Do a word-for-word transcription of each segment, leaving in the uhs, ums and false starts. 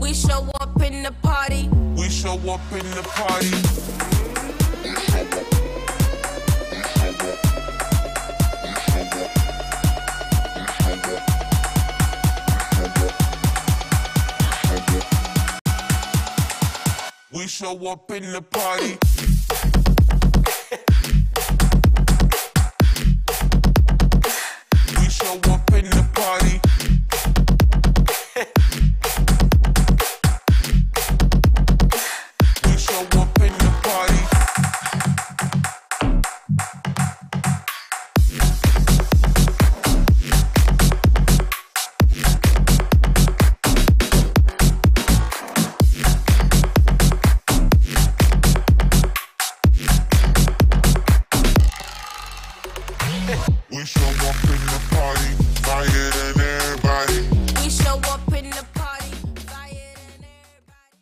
We show up in the party. We show up in the party. We show up in the party. We show up in the party. We show up in the party. We show up in the party, fire than everybody. We show up in the party. Fire than everybody.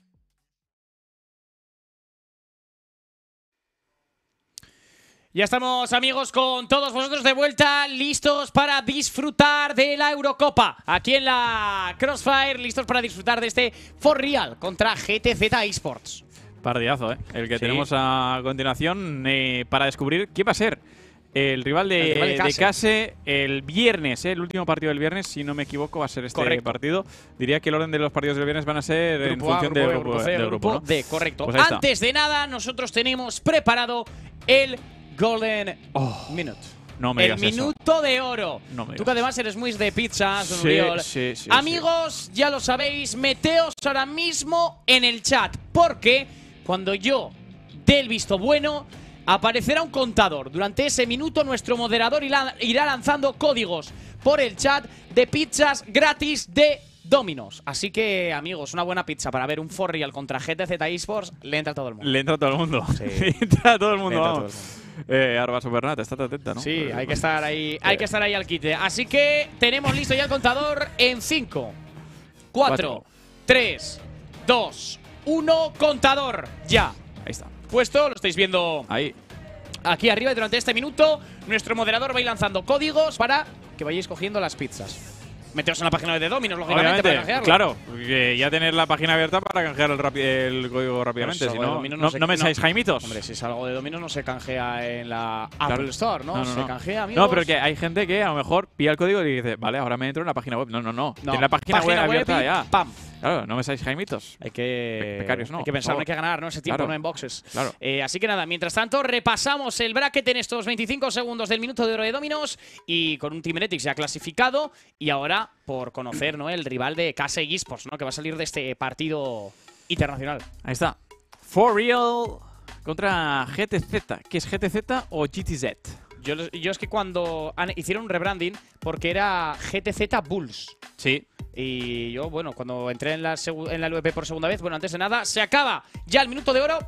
Ya estamos, amigos, con todos vosotros de vuelta, listos para disfrutar de la Eurocopa. Aquí en la Crossfire, listos para disfrutar de este For Real contra G T Z Esports. Partidazo, ¿eh? El que Sí. tenemos a continuación eh, para descubrir quién va a ser el rival de, El rival de de Case. Case el viernes, ¿eh? El último partido del viernes, si no me equivoco, va a ser este Correcto. partido. Diría que el orden de los partidos del viernes van a ser en Grupo A, función grupo del B, grupo, grupo C, del grupo grupo, ¿no? D, correcto. Pues ahí está. Antes de nada, nosotros tenemos preparado el Golden Oh, Minute. no me El digas eso. minuto de oro. No me Tú digas que además eres muy de pizzas, don Sí, Uriol. sí, sí, Amigos, ya lo sabéis, meteos ahora mismo en el chat, porque cuando yo dé el visto bueno, aparecerá un contador. Durante ese minuto nuestro moderador irá, irá lanzando códigos por el chat de pizzas gratis de Domino's. Así que, amigos, una buena pizza para ver un For Real contra G T Z Esports le entra a todo el mundo. Le entra a todo el mundo. Sí. Le entra a todo el mundo, Le entra a todo vamos. el Eh, Arba Supernat, estate atenta, ¿no? Sí, Porque, hay que pues, estar ahí, hay que estar ahí al quite. Así que tenemos listo ya el contador en cinco, cuatro, tres, dos, uno, contador ya. Ahí está. Puesto, lo estáis viendo Ahí. aquí arriba y durante este minuto nuestro moderador va a ir lanzando códigos para que vayáis cogiendo las pizzas. Meteos en la página web de Domino's, lógicamente, para Obviamente, canjearlo. claro, que ya tener la página abierta para canjear el, rapi- el código rápidamente. Pues Si algo de no, Domino's no, se- no me seáis jaimitos. Hombre, si es algo de Domino's no se canjea en la Claro. Apple Store, ¿no? No, no, se no. canjea, amigos. No, pero que hay gente que a lo mejor pilla el código y dice, vale, ahora me entro en la página web. No, no, no. No, Tiene la página, web abierta y ya. ¡pam! Claro, no me seáis jaimitos. Hay que, Pe- becarios, no, hay que por pensar, no favor. hay que ganar, ¿no? Ese tiempo, Claro. no en boxes. Claro. Eh, así que nada, mientras tanto, repasamos el bracket en estos veinticinco segundos del minuto de oro de Domino's y con un Teameretics ya clasificado. Y ahora, por conocer, ¿no? El rival de Case Esports, ¿no? Que va a salir de este partido internacional. Ahí está. For Real contra G T Z. ¿Qué es G T Z o G T Z? Yo, yo es que cuando han- hicieron un rebranding, porque era G T Z Bulls. Sí. Y yo, bueno, cuando entré en la, segu- en la L V P por segunda vez, bueno, antes de nada, se acaba ya el minuto de oro.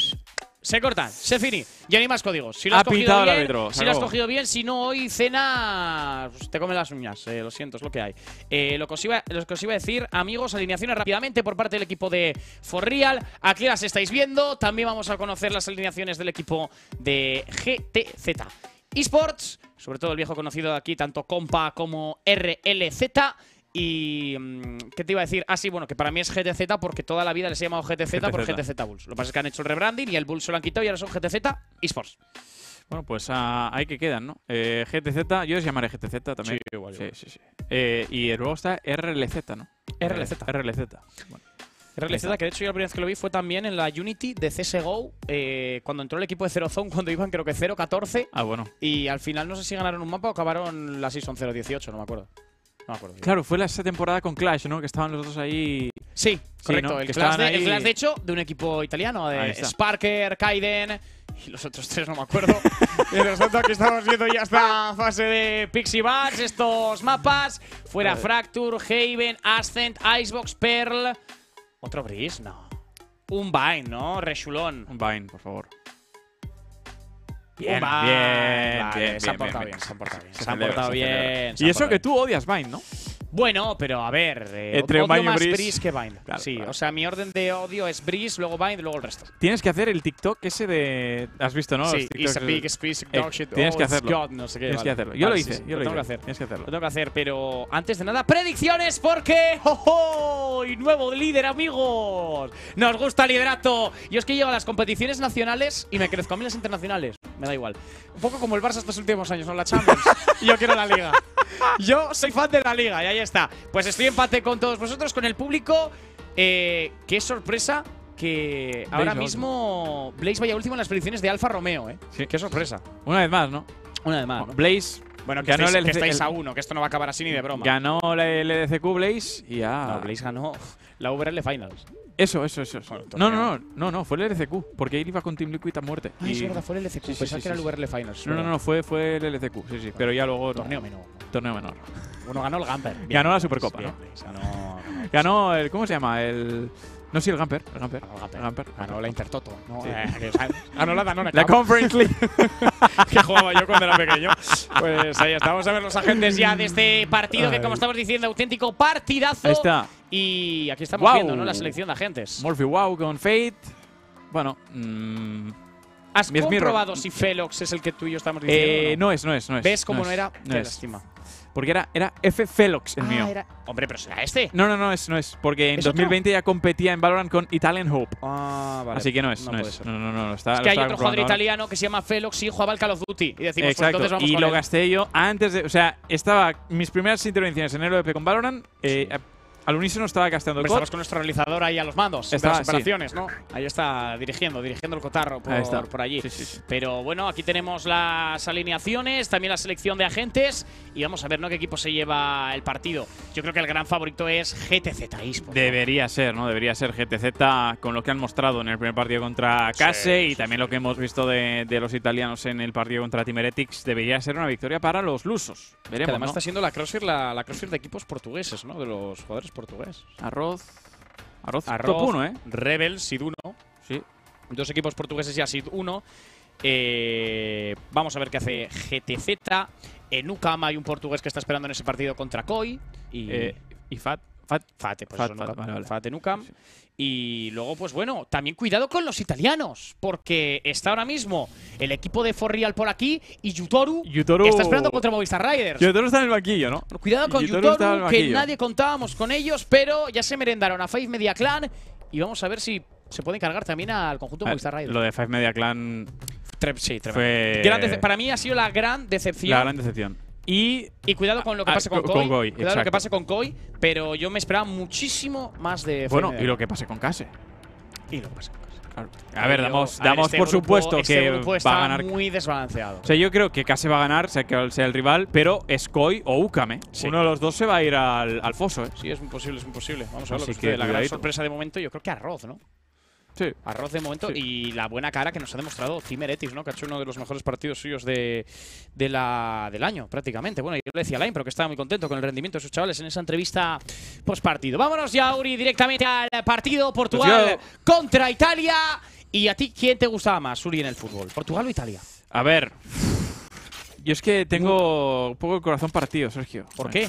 Se cortan, se fini. Ya no hay más códigos. Si lo Ha has cogido pitado el bien, árbitro, se si lo has acabó. cogido bien, si no hoy cena, pues te come las uñas. Eh, lo siento, es lo que hay. Eh, lo, que os iba, lo que os iba a decir, amigos, alineaciones rápidamente por parte del equipo de For Real. Aquí las estáis viendo. También vamos a conocer las alineaciones del equipo de G T Z Esports, sobre todo el viejo conocido de aquí, tanto Compa como R L Z. Y mm, ¿qué te iba a decir? Ah, sí, bueno, que para mí es G T Z porque toda la vida les he llamado G T Z por G T Z. G T Z Bulls. Lo que pasa es que han hecho el rebranding y el Bulls se lo han quitado y ahora son G T Z Esports. Bueno, pues ah, ahí que quedan, ¿no? Eh, G T Z, yo les llamaré G T Z también. Sí, igual, igual. Sí, sí, sí. Eh, y luego está R L Z, ¿no? R L Z. R L Z. Bueno. R L Z, que de hecho yo la primera vez que lo vi fue también en la Unity de C S G O, eh, cuando entró el equipo de Zero Zone, cuando iban creo que cero catorce. Ah, bueno. Y al final no sé si ganaron un mapa o acabaron la Season cero dieciocho, no me acuerdo. No me acuerdo. Claro, fue la, esa temporada con Clash, ¿no? Que estaban los dos ahí. Sí, correcto. ¿no? el, Que Clash estaban de, el ahí- Clash, de hecho, de un equipo italiano, Ahí de está. Sparker, Kaiden y los otros tres no me acuerdo. Y resulta que estamos viendo ya esta fase de Pixie Bats, estos mapas. Fuera Vale. Fracture, Haven, Ascent, Icebox, Pearl. ¿Otro Breeze? No. Un Vine, ¿no? Rechulón. Un Vine, por favor. Bien, bien, vale, bien, se han bien, portado bien, bien, se han portado bien. Se Se han celebra, portado se bien. celebra. se Y han eso portado que bien. tú odias Vine, ¿no? Bueno, pero a ver, eh, Entre odio Bind y más Breeze. Breeze que Bind. Claro, sí, claro. o sea, mi orden de odio es Breeze, luego Bind, luego el resto. Tienes que hacer el TikTok ese de… ¿Has visto, no? sí, Los it's TikToks a esos- big space Eh, dog shit. tienes oh, que it's hacerlo. God, no sé qué. Tienes vale. que hacerlo. Yo Vale, lo sí, hice, sí, yo lo tengo que hice. hacer. Tienes que hacerlo. Lo tengo que hacer, pero antes de nada, predicciones, porque ¡oh, y nuevo líder, amigos! Nos gusta el liderato. Yo es que llego a las competiciones nacionales y me crezco a mí las internacionales. Me da igual. Un poco como el Barça estos últimos años, ¿no? La Champions. Y yo quiero la Liga. Yo soy fan de la Liga y ahí está. Pues estoy en empate con todos vosotros, con el público. Eh, qué sorpresa que ahora Blaze mismo Blaze vaya último en las predicciones de Alfa Romeo, ¿eh? Sí. Qué sorpresa. Una vez más, ¿no? Una vez más, ¿no? Blaze Bueno, que ganó estáis, el que L C- estáis el- a uno, que esto no va a acabar así ni de broma. ganó la L D C Q Blaze y ya… No, Blaze ganó la V R L Finals. Eso, eso, eso. eso. Bueno, no, torneo. no, no, no, no, fue el L C Q, porque él iba con Team Liquid a muerte. Ah, es y- verdad, fue el L C Q. Sí, sí, Pensaba sí, que era el sí, V R L Finals. No, no, no, fue, fue el L C Q, sí, sí, pero ya luego… Torneo menor. Torneo menor. Bueno, ganó el Gamper. Ganó la Supercopa, Bien, ¿no? Blaze, Ganó, Ganó el… ¿Cómo se llama? El… No, sí, el Gamper. El Gamper. ganó el Gamper. El Gamper. Ganó la Intertoto. ¿no? Sí. Eh, que, o sea, ganó la Danone La Cup, Conference League. que jugaba yo cuando era pequeño. Pues ahí está. Vamos a ver los agentes ya de este partido, que como estamos diciendo, auténtico partidazo. Ahí está. Y aquí estamos Guau. viendo, ¿no? La selección de agentes. Murphy Wow con Fate. Bueno, mmm, ¿Has Miss Mirror. comprobado si Felox es el que tú y yo estamos diciendo? eh, o no? no es, no es, no es. ¿Ves cómo no, es, era? No Qué es. lástima. Porque era, era F Felox el Ah, mío. era- Hombre, pero será este. No, no, no es, no es. Porque en ¿Es dos mil otro? veinte ya competía en Valorant con Italian Hope. Ah, vale. Así que no es, no, puede es. ser. No, no, no, no, está, Es lo que hay estaba otro jugador comprobando ahora. italiano que se llama Felox y jugaba al Call of Duty. Y decimos, pues Exacto, entonces vamos y con lo él. gasté yo antes de… O sea, estaba… Mis primeras intervenciones en el O P con Valorant, eh, al unísono estaba gastando el Hombre, code. Estamos con nuestro realizador ahí a los mandos Estaba, de las sí. operaciones, ¿no? Ahí está dirigiendo, dirigiendo el cotarro por, Ahí está. por allí. Sí, sí, sí. Pero bueno, aquí tenemos las alineaciones, también la selección de agentes y vamos a ver, ¿no? Qué equipo se lleva el partido. Yo creo que el gran favorito es G T Z eSports. Debería ser, ¿no? Debería ser G T Z con lo que han mostrado en el primer partido contra Case y también lo que hemos visto de, de los italianos en el partido contra Team Heretics. Debería ser una victoria para los lusos. Que Veremos, además ¿no? está siendo la Crossfire, la, la Crossfire de equipos portugueses, ¿no? De los jugadores portugueses. Arroz. Arroz. Arroz, Top uno, ¿eh? Rebel, Sid uno. Sí. Dos equipos portugueses y a Sid uno. Eh, vamos a ver qué hace G T Z. En Ucam hay un portugués que está esperando en ese partido contra Koi. Y Eh, y Fat. Fat. Fate, pues Fat, eso, Fat, Nucam. vale, vale. Fate Nucam. Y luego, pues bueno, también cuidado con los italianos, porque está ahora mismo el equipo de For Real por aquí y Yutoru, Yutoru- que está esperando contra Movistar Riders. Yotaro está en el banquillo, ¿no? Cuidado con Yutoru Yutoru, está en el que banquillo. nadie contábamos con ellos, pero ya se merendaron a Five Media Clan y vamos a ver si se pueden cargar también al conjunto Ah, Movistar Riders. Lo de Five Media Clan Tre- sí, tremendo. fue Gran dece- para mí ha sido la gran decepción. la gran decepción. Y Y cuidado con lo que Ah, pase con, con- Koi. con Koi, Cuidado lo que exacto. pase con Koi, pero yo me esperaba muchísimo más de Five bueno, Media y lo Clan. que pase con Case. Y lo que pase con Koi. A ver, Yo- damos, a ver, damos este por grupo- supuesto este que grupo va está a ganar. muy desbalanceado. O sea, yo creo que Case va a ganar, sea que sea el rival, pero es Koi o Ukame. Sí. Uno de los dos se va a ir al, al foso, ¿eh? Sí, es muy posible, es muy posible. Vamos a ver lo Así que sucede. que La gran cuidadito. sorpresa de momento, yo creo que Arroz, ¿no? Sí. Arroz de momento Sí. y la buena cara que nos ha demostrado Team Heretics, ¿no? Que ha hecho uno de los mejores partidos suyos de, de la, del año, prácticamente. Bueno, yo le decía a Lain, pero que estaba muy contento con el rendimiento de sus chavales en esa entrevista post partido. Vámonos ya, Uri, directamente al partido Portugal Let's contra Italia. ¿Y a ti quién te gustaba más, Uri, en el fútbol? ¿Portugal o Italia? A ver. Yo es que tengo un poco el corazón partido, Sergio. ¿Por qué?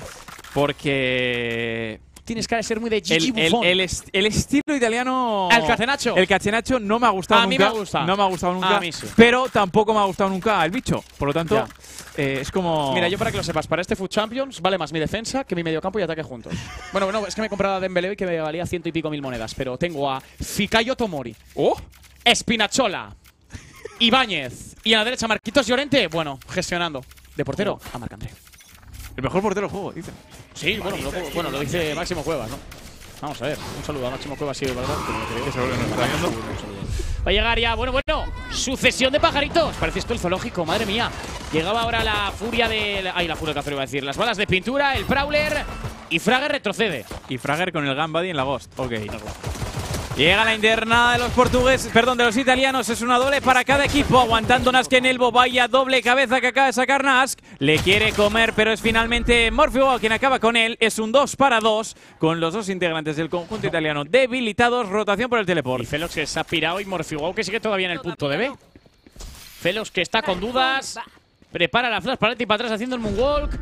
Porque Tienes que ser muy de Gigi el, el, Buffon. el, est- el estilo italiano. ¿El Catenaccio? El Catenaccio no me ha gustado A nunca. mí me gusta. No me ha gustado nunca. A mí sí. Pero tampoco me ha gustado nunca el bicho. Por lo tanto, Ya. eh, es como. Mira, yo para que lo sepas, para este Food Champions vale más mi defensa que mi mediocampo y ataque juntos. Bueno, bueno, es que me he comprado a Dembélé hoy que me valía ciento y pico mil monedas, pero tengo a Fikayo Tomori, ¡Oh! Espinachola, Ibáñez y a la derecha Marquitos Llorente, bueno, gestionando. De portero a Marc André. El mejor portero del juego, dicen. Sí, bueno, lo, bueno, lo dice Máximo Cuevas, ¿no? Vamos a ver, un saludo a Máximo Cuevas, sí, ¿verdad? Que me creo. Que seguro que nos está viendo. Va a llegar ya, bueno, bueno, sucesión de pajaritos. Parece esto el zoológico, madre mía. Llegaba ahora la furia de… Ay, la furia de café iba a decir. Las balas de pintura, el Prowler y Fragger retrocede. Y Fragger con el Gambadi en la Ghost. Ok. Llega la internada de los portugueses, perdón, de los italianos. Es una doble para cada equipo. Aguantando Nask en Elbo. Vaya doble cabeza que acaba de sacar Nask. Le quiere comer, pero es finalmente Morpheus quien acaba con él. Es un dos para dos con los dos integrantes del conjunto italiano debilitados. Rotación por el Y teleport. Felox que se ha pirado y Morfiguau que sigue todavía en el punto de B. Felox que está con dudas. Prepara la flash para adelante y para atrás haciendo el moonwalk.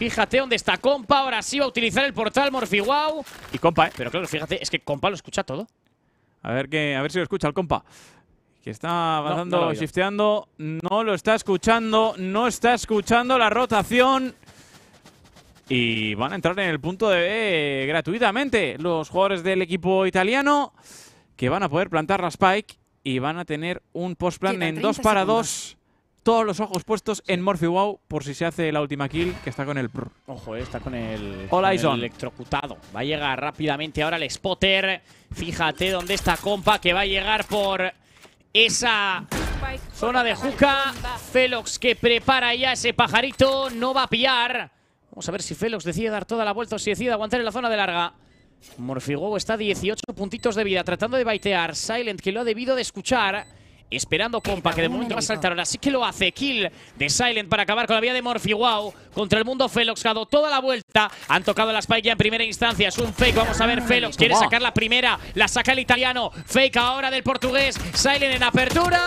Fíjate dónde está Compa. Ahora sí va a utilizar el portal MorphyWow. Y compa, ¿eh? Pero claro, fíjate, es que Compa lo escucha todo. A ver, que, a ver si lo escucha el compa. Que está avanzando, no lo oigo. shifteando. No lo está escuchando. No está escuchando la rotación. Y van a entrar en el punto de B gratuitamente los jugadores del equipo italiano, que van a poder plantar la Spike y van a tener un post-plan Quedan en dos treinta para segundos. dos. Todos los ojos puestos en MorphyWow por si se hace la última kill, que está con el prr. Ojo, eh, está con el, All con eyes el on. electrocutado. Va a llegar rápidamente ahora el spotter. Fíjate dónde está Compa, que va a llegar por esa zona de juca. Felox que prepara ya ese pajarito. No va a pillar. Vamos a ver si Felox decide dar toda la vuelta o si decide aguantar en la zona de larga. MorphyWow está a dieciocho puntitos de vida, tratando de baitear. Silent, que lo ha debido de escuchar. Esperando Compa, que de momento va a saltar. Ahora sí que lo hace. Kill de Silent para acabar con la vida de MorphyWow contra el mundo Felox. Ha dado toda la vuelta. Han tocado la Spike ya en primera instancia. Es un fake. Vamos a ver. Felox quiere sacar la primera. La saca el italiano. Fake ahora del portugués. Silent en apertura.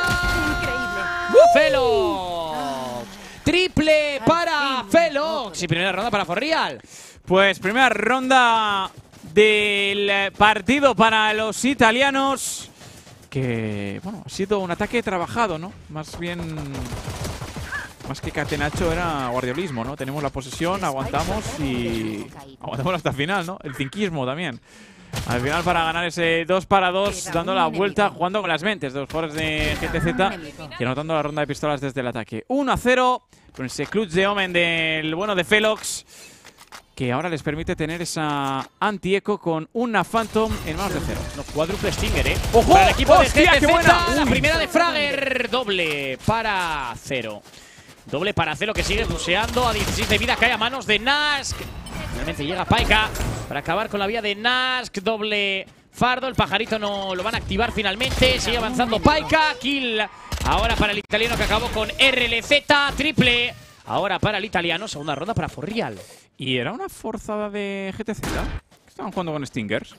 Felox. Triple para Felox. Y primera ronda para ForReal. Pues primera ronda del partido para los italianos. Que, bueno, ha sido un ataque trabajado, ¿no? Más bien, más que catenacho era guardiolismo, ¿no? Tenemos la posesión, aguantamos y aguantamos hasta el final, ¿no? El cinquismo también. Al final para ganar ese dos para dos, dando la vuelta, jugando con las mentes de los jugadores de G T Z y anotando la ronda de pistolas desde el ataque. uno a cero con ese clutch de Omen del bueno de Felox, que ahora les permite tener esa anti-eco con una Phantom en manos de cero. No, cuádruple Stinger, ¿eh? ¡Ojo! Para el equipo ¡Hostia, de G T Z, qué buena! la Uy. primera de Fragger. Doble para cero. Doble para cero que sigue buceando a dieciséis de vida. Cae a manos de Nask. Finalmente llega Paika para acabar con la vía de Nask. Doble fardo. El pajarito no lo van a activar finalmente. Sigue avanzando Paika. Kill ahora para el italiano que acabó con R L Z. Triple ahora para el italiano. Segunda ronda para ForReal. ¿Y era una forzada de G T Z? ¿Estaban jugando con Stingers?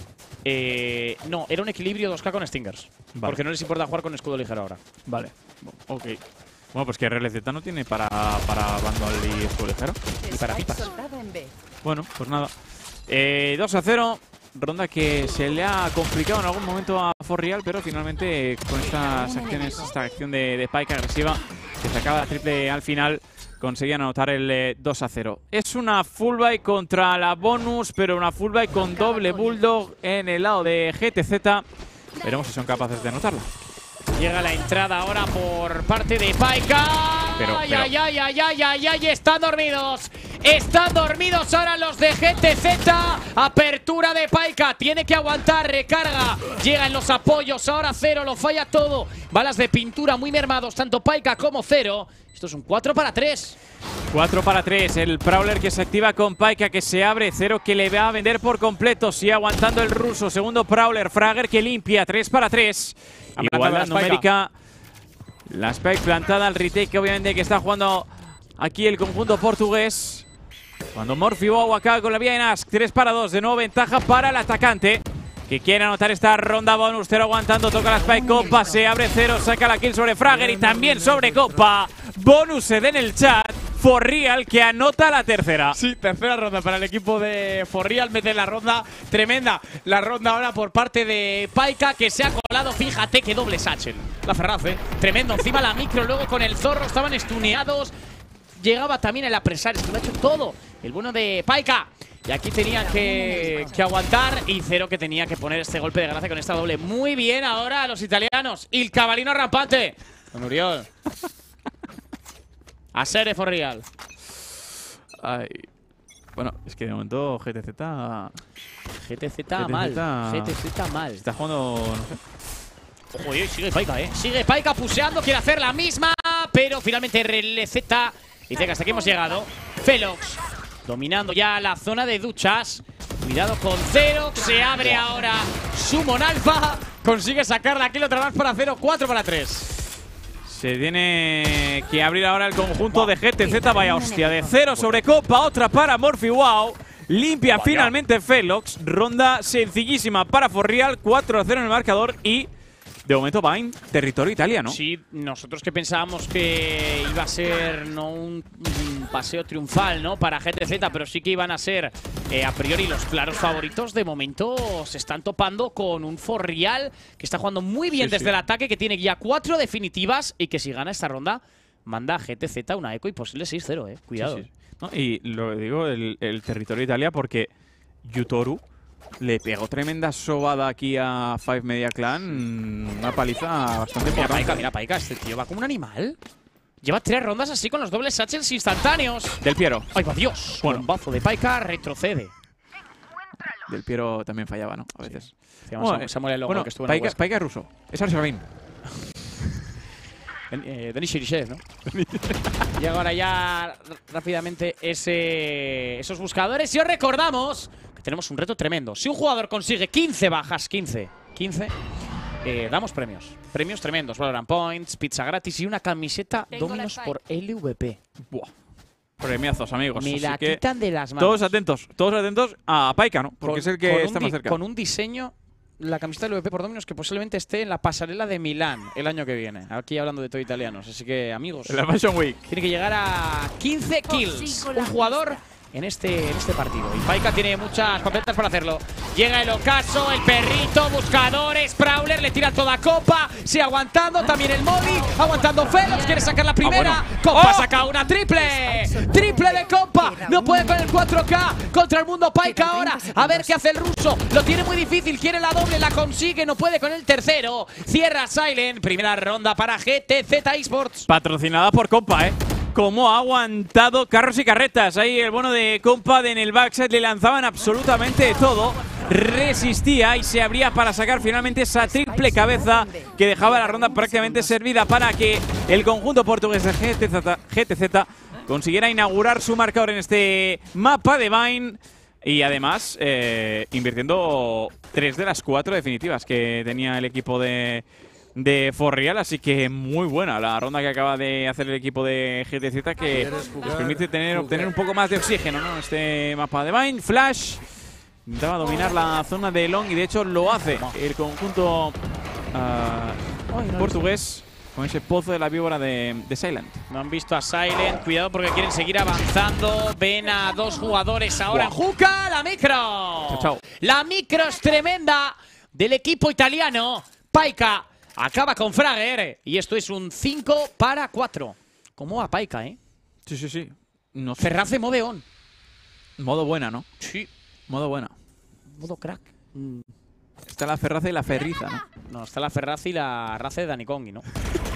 Eh, no, era un equilibrio dos K con Stingers. Vale. Porque no les importa jugar con escudo ligero ahora. Vale. Ok. Bueno, pues que R L Z no tiene para, para Vandal y escudo ligero. Y para pipas. Soltado en B. Bueno, pues nada. Eh, dos a cero. Ronda que se le ha complicado en algún momento a ForReal, pero finalmente con estas acciones, esta acción de, de Pike agresiva, que sacaba la triple al final, conseguían anotar el eh, dos a cero. Es una full buy contra la bonus, pero una full buy con doble bulldog en el lado de G T Z. Veremos si son capaces de anotarla. Llega la entrada ahora por parte de Paika. Pero, ay, pero- ay, ay, ay, ay, ay, ay, están dormidos. Están dormidos ahora los de G T Z. Apertura de Paika. Tiene que aguantar, recarga. Llega en los apoyos. Ahora cero, lo falla todo. Balas de pintura muy mermados, tanto Paika como cero. Esto es un cuatro para tres. cuatro para tres, el Prowler que se activa con Paika, que se abre, cero que le va a vender por completo, sigue aguantando el ruso, segundo Prowler, Fragger que limpia, tres para tres. Ha plantado Igualdad la Spike. numérica, la Spike plantada al retake, obviamente que está jugando aquí el conjunto portugués. Cuando MorphyWow acaba con la vía en Ask, tres para dos, de nuevo ventaja para el atacante, que quiere anotar esta ronda bonus. Cero aguantando, toca la Spike, Copa, se abre cero, saca la kill sobre Fragger y también sobre Copa. Bonus se da en el chat, ForReal que anota la tercera. Sí, tercera ronda para el equipo de ForReal. Mete la ronda tremenda. La ronda ahora por parte de Paika, que se ha colado. Fíjate que doble satchel. La Ferraz, ¿eh? Tremendo. Encima la micro, luego con el zorro. Estaban estuneados. Llegaba también el apresar. Es que lo ha hecho todo el bueno de Paika. Y aquí tenían que, que aguantar. Y cero que tenía que poner este golpe de gracia con esta doble. Muy bien ahora a los italianos. Y el cabalino rampante. Don Uriol. A ser ForReal. Ay. Bueno, es que de momento G T Z G T Z mal. G T Z mal. está jugando, no sé. Ojo, sigue Paika, eh. Sigue Paika puseando, quiere hacer la misma, pero finalmente R L Z dice que hasta aquí hemos llegado. Felox dominando ya la zona de duchas. Cuidado con Zero, se abre ahora Summon Alpha. Consigue sacar la kill otra vez para cero, cuatro para tres. Se tiene que abrir ahora el conjunto de G T Z. Vaya hostia, de cero sobre Copa, otra para MorphyWow. Limpia finalmente Felox. Ronda sencillísima para ForReal, cuatro a cero en el marcador y de momento Vine, territorio italiano. Sí, nosotros que pensábamos que iba a ser no un, un paseo triunfal, ¿no? Para G T Z, pero sí que iban a ser eh, a priori los claros favoritos. De momento se están topando con un For Real que está jugando muy bien Sí, desde sí. el ataque, que tiene ya cuatro definitivas y que si gana esta ronda manda a G T Z una eco y posible seis cero, eh. Cuidado. Sí, sí. No, y lo digo, el, el territorio Italia, porque Yutoru le pegó tremenda sobada aquí a Five Media Clan. Una paliza bastante Mira importante. Paika, mira Paika, este tío va como un animal. Lleva tres rondas así con los dobles satchels instantáneos. Del Piero. ¡Ay, va Dios! Bueno. Bombazo de Paika, retrocede. Del Piero también fallaba, ¿no? A veces. Se llama Samuel El Longo, bueno, que estuvo en el Paika, Huesca. Paika es ruso. Es Arservin. Den- eh, Denis Shirichev, ¿no? Llega ahora ya rápidamente ese, esos buscadores. Y os recordamos que tenemos un reto tremendo. Si un jugador consigue quince bajas, quince, quince, eh, damos premios. Premios tremendos. Valorant Points, pizza gratis y una camiseta Tengo la Dominos spike. por L V P. Buah. Premiazos, amigos. Me Así la que quitan de las manos. todos atentos. Todos atentos a Paika, ¿no? Porque Con- es el que con un está más di- cerca. Con un diseño, la camiseta del L V P por Dominos que posiblemente esté en la pasarela de Milán el año que viene. Aquí hablando de todo italianos. Así que, amigos, En la Fashion Week. tiene que llegar a quince kills. Consigo Un la jugador en este, en este partido. Y Paika tiene muchas papeletas para hacerlo. Llega el ocaso, el perrito, buscadores, Prowler, le tira toda copa. Sigue aguantando, también el Modi. Aguantando Felox, quiere sacar la primera. bueno. Compa ¡Oh! saca una triple. Triple de Compa. No puede con el cuatro K contra el mundo Paika ahora. A ver qué hace el ruso. Lo tiene muy difícil. Quiere la doble, la consigue. No puede con el tercero. Cierra Silent. Primera ronda para G T Z Esports. Patrocinada por Compa, ¿eh? Cómo ha aguantado carros y carretas. Ahí el bono de Compa de en el backside le lanzaban absolutamente todo. Resistía y se abría para sacar finalmente esa triple cabeza que dejaba la ronda prácticamente servida para que el conjunto portugués de G T Z, G T Z consiguiera inaugurar su marcador en este mapa de Vine. Y además, eh, invirtiendo tres de las cuatro definitivas que tenía el equipo de, de For Real. Así que muy buena la ronda que acaba de hacer el equipo de G T Z, que les permite tener, obtener un poco más de oxígeno, ¿no? Este mapa de Vine. Flash intentaba dominar la zona de Long y de hecho lo hace el conjunto ah, portugués con ese pozo de la víbora de, de Silent. No han visto a Silent. Cuidado porque quieren seguir avanzando. Ven a dos jugadores ahora en Juca. La micro. Chao, chao. La micro es tremenda del equipo italiano. Paika acaba con Frager. Y esto es un cinco para cuatro. ¿Cómo va Paika, eh? Sí, sí, sí. No sé. Ferraz de Modeón. Modo buena, ¿no? Sí. Modo buena. Modo crack. Mm, Está la Ferraza y la Ferriza, ¿no? No, está la Ferraz y la raza de Dani Kongi, ¿no?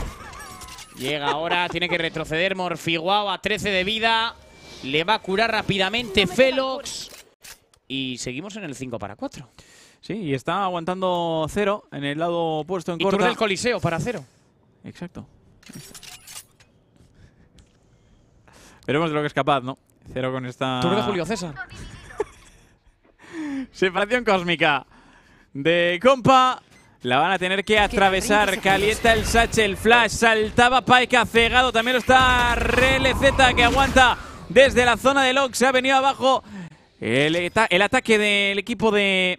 Llega ahora, tiene que retroceder Morfiguao a trece de vida. Le va a curar rápidamente Felox. Y seguimos en el cinco para cuatro. Sí, y está aguantando cero en el lado opuesto en Y tour corta. del Coliseo para cero. Exacto. Ahí está. Veremos de lo que es capaz, ¿no? Cero con esta Tour de Julio César. separación cósmica de Compa. La van a tener que atravesar. Calienta el Satchel, Flash. Saltaba Paika, cegado. También lo está R L Z, que aguanta desde la zona de Log. Se ha venido abajo el, eta- el ataque del equipo de...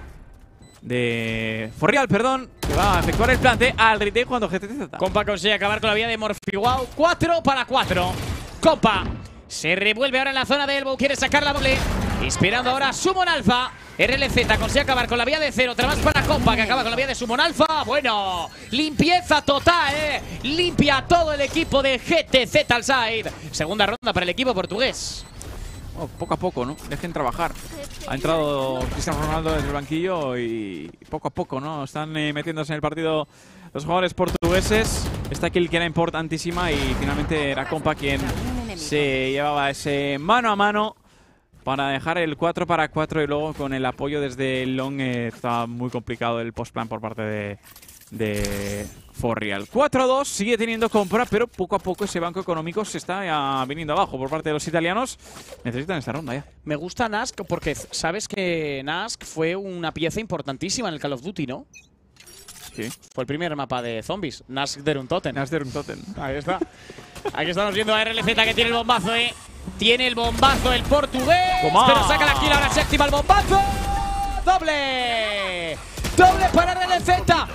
De For Real, perdón. Que va a efectuar el plante al retake cuando G T Z. Compa consigue acabar con la vida de Morfiguao. cuatro para cuatro. Compa se revuelve ahora en la zona de Elbow. Quiere sacar la doble. Esperando ahora Summon Alpha. R L Z consigue acabar con la vía de cero. Otra más para Compa, que acaba con la vía de Summon Alpha. Bueno, limpieza total, ¿eh? Limpia todo el equipo de G T Z al side. Segunda ronda para el equipo portugués. Oh, poco a poco, ¿no? Dejen trabajar. Ha entrado Cristiano Ronaldo desde el banquillo y poco a poco, ¿no? Están eh, metiéndose en el partido los jugadores portugueses. Esta kill que era importantísima y finalmente era Compa quien se llevaba ese mano a mano para dejar el cuatro para cuatro y luego con el apoyo desde el long eh, estaba muy complicado el post-plan por parte de, de For Real. cuatro a dos, sigue teniendo compra, pero poco a poco ese banco económico se está ya viniendo abajo por parte de los italianos. Necesitan esta ronda ya. Me gusta Nask porque sabes que Nask fue una pieza importantísima en el Call of Duty, ¿no? Sí. Fue el primer mapa de zombies. Nask der Untoten. Nas der Untoten. Ahí está. Aquí estamos viendo a R L Z que tiene el bombazo, ¿eh? Tiene el bombazo el portugués. Toma. Pero saca la kill ahora, se activa el bombazo. ¡Doble! ¡Doble para R L Z!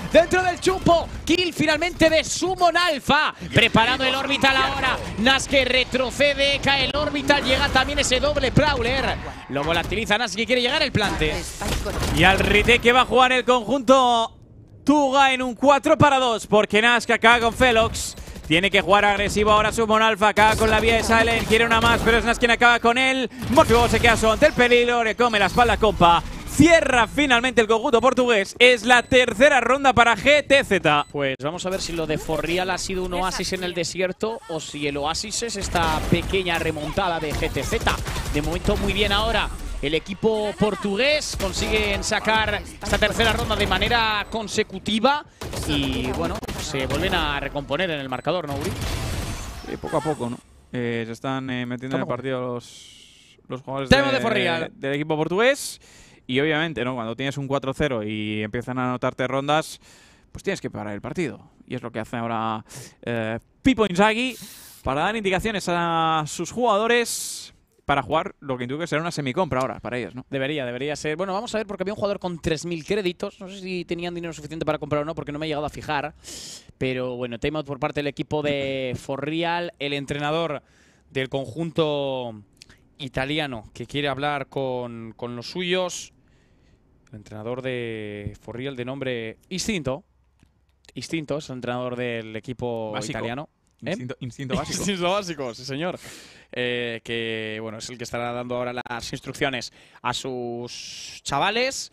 dentro del chupo. Kill finalmente de Summon Alpha. Preparando el Orbital ahora. Nask que retrocede, cae el Orbital. Llega también ese doble Prowler. Lo volatiliza Nask que quiere llegar el plante. Y al retake que va a jugar el conjunto Tuga en un cuatro para dos. Porque Nask acá con Felox. Tiene que jugar agresivo ahora Summon Alpha. Acá con la vía de Silent. Quiere una más, pero es Nask quien acaba con él. Morphigo se queda solo ante el peligro. Le come la espalda a compa. Cierra finalmente el conjunto portugués. Es la tercera ronda para G T Z. Pues vamos a ver si lo de For Real ha sido un oasis en el desierto o si el oasis es esta pequeña remontada de G T Z. De momento muy bien ahora. El equipo portugués consigue sacar esta tercera ronda de manera consecutiva y bueno, se vuelven a recomponer en el marcador, ¿no, Uri? Eh, poco a poco, ¿no? Eh, se están eh, metiendo en el partido los, los jugadores Tenemos de, de For Real. del equipo portugués. Y obviamente, ¿no? Cuando tienes un cuatro cero y empiezan a anotarte rondas, pues tienes que parar el partido. Y es lo que hace ahora eh, Pipo Inzaghi para dar indicaciones a sus jugadores para jugar lo que intuyo que será una semicompra ahora para ellos, ¿no? Debería, debería ser. Bueno, vamos a ver porque había un jugador con tres mil créditos. No sé si tenían dinero suficiente para comprar o no porque no me he llegado a fijar. Pero bueno, timeout por parte del equipo de For Real. El entrenador del conjunto italiano que quiere hablar con, con los suyos. El entrenador de For Real de nombre Instinto. Instinto es el entrenador del equipo Básico. italiano. ¿Eh? Instinto, instinto básico. Instinto básico, sí señor. Eh, que bueno, es el que estará dando ahora las instrucciones a sus chavales.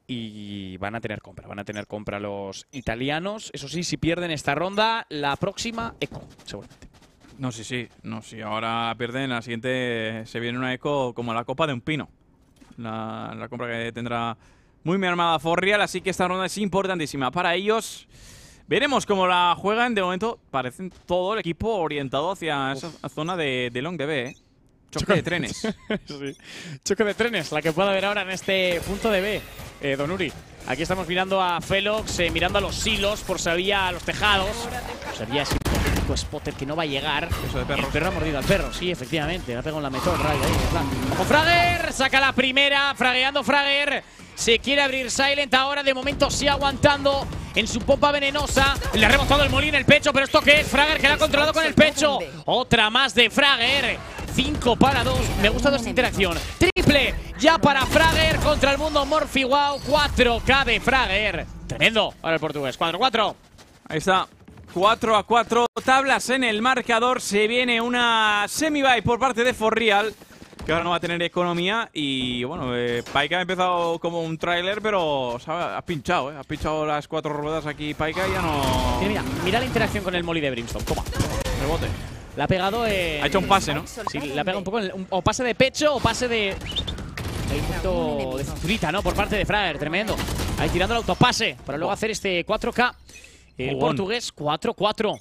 Y van a tener compra, van a tener compra los italianos. Eso sí, si pierden esta ronda, la próxima, eco, seguramente. No, sí, sí. No, si ahora pierden, la siguiente se viene una eco como la copa de un pino. La, la compra que tendrá muy bien armada For Real, así que esta ronda es importantísima para ellos. Veremos cómo la juegan. De momento parecen todo el equipo orientado hacia esa zona de, de Long D B, ¿eh? Choque de trenes. Sí. Choque de trenes, la que pueda haber ahora en este punto de B, eh, Don Uri. Aquí estamos mirando a Felox, eh, mirando a los silos, por si había los tejados. Por si había ese hipotético spotter que no va a llegar. Eso de perro. El perro ha mordido al perro, sí, efectivamente. Le ha pegado en la metón, ahí, ahí, Con Frager, saca la primera, fragueando Frager. Se quiere abrir Silent ahora, de momento sí aguantando en su pompa venenosa. Le ha rebotado el molín en el pecho, pero ¿esto qué es? Frager que la ha controlado con el pecho. Otra más de Frager. cinco para dos. Me gusta toda esta interacción. Triple ya para Frager contra el mundo Morphy Wow. cuatro K de Frager. Tremendo. Ahora el portugués. cuatro cuatro. Ahí está. cuatro a cuatro. Tablas en el marcador. Se viene una semi-bye por parte de For Real, que ahora no va a tener economía. Y bueno, eh, Paika ha empezado como un trailer, pero ¿sabe? Ha pinchado, ¿eh? Ha pinchado las cuatro ruedas aquí Paika y ya no... Mira, mira, mira la interacción con el molly de Brimstone. Toma. Rebote. La ha pegado en... Ha hecho un pase, ¿no? Sí, le ha pegado un poco en el- un- o pase de pecho o pase de... Hay un poquito de cinturita, ¿no? Por parte de Frager. Tremendo. Ahí tirando el autopase para luego hacer este cuatro K. El Jugón. portugués cuatro cuatro.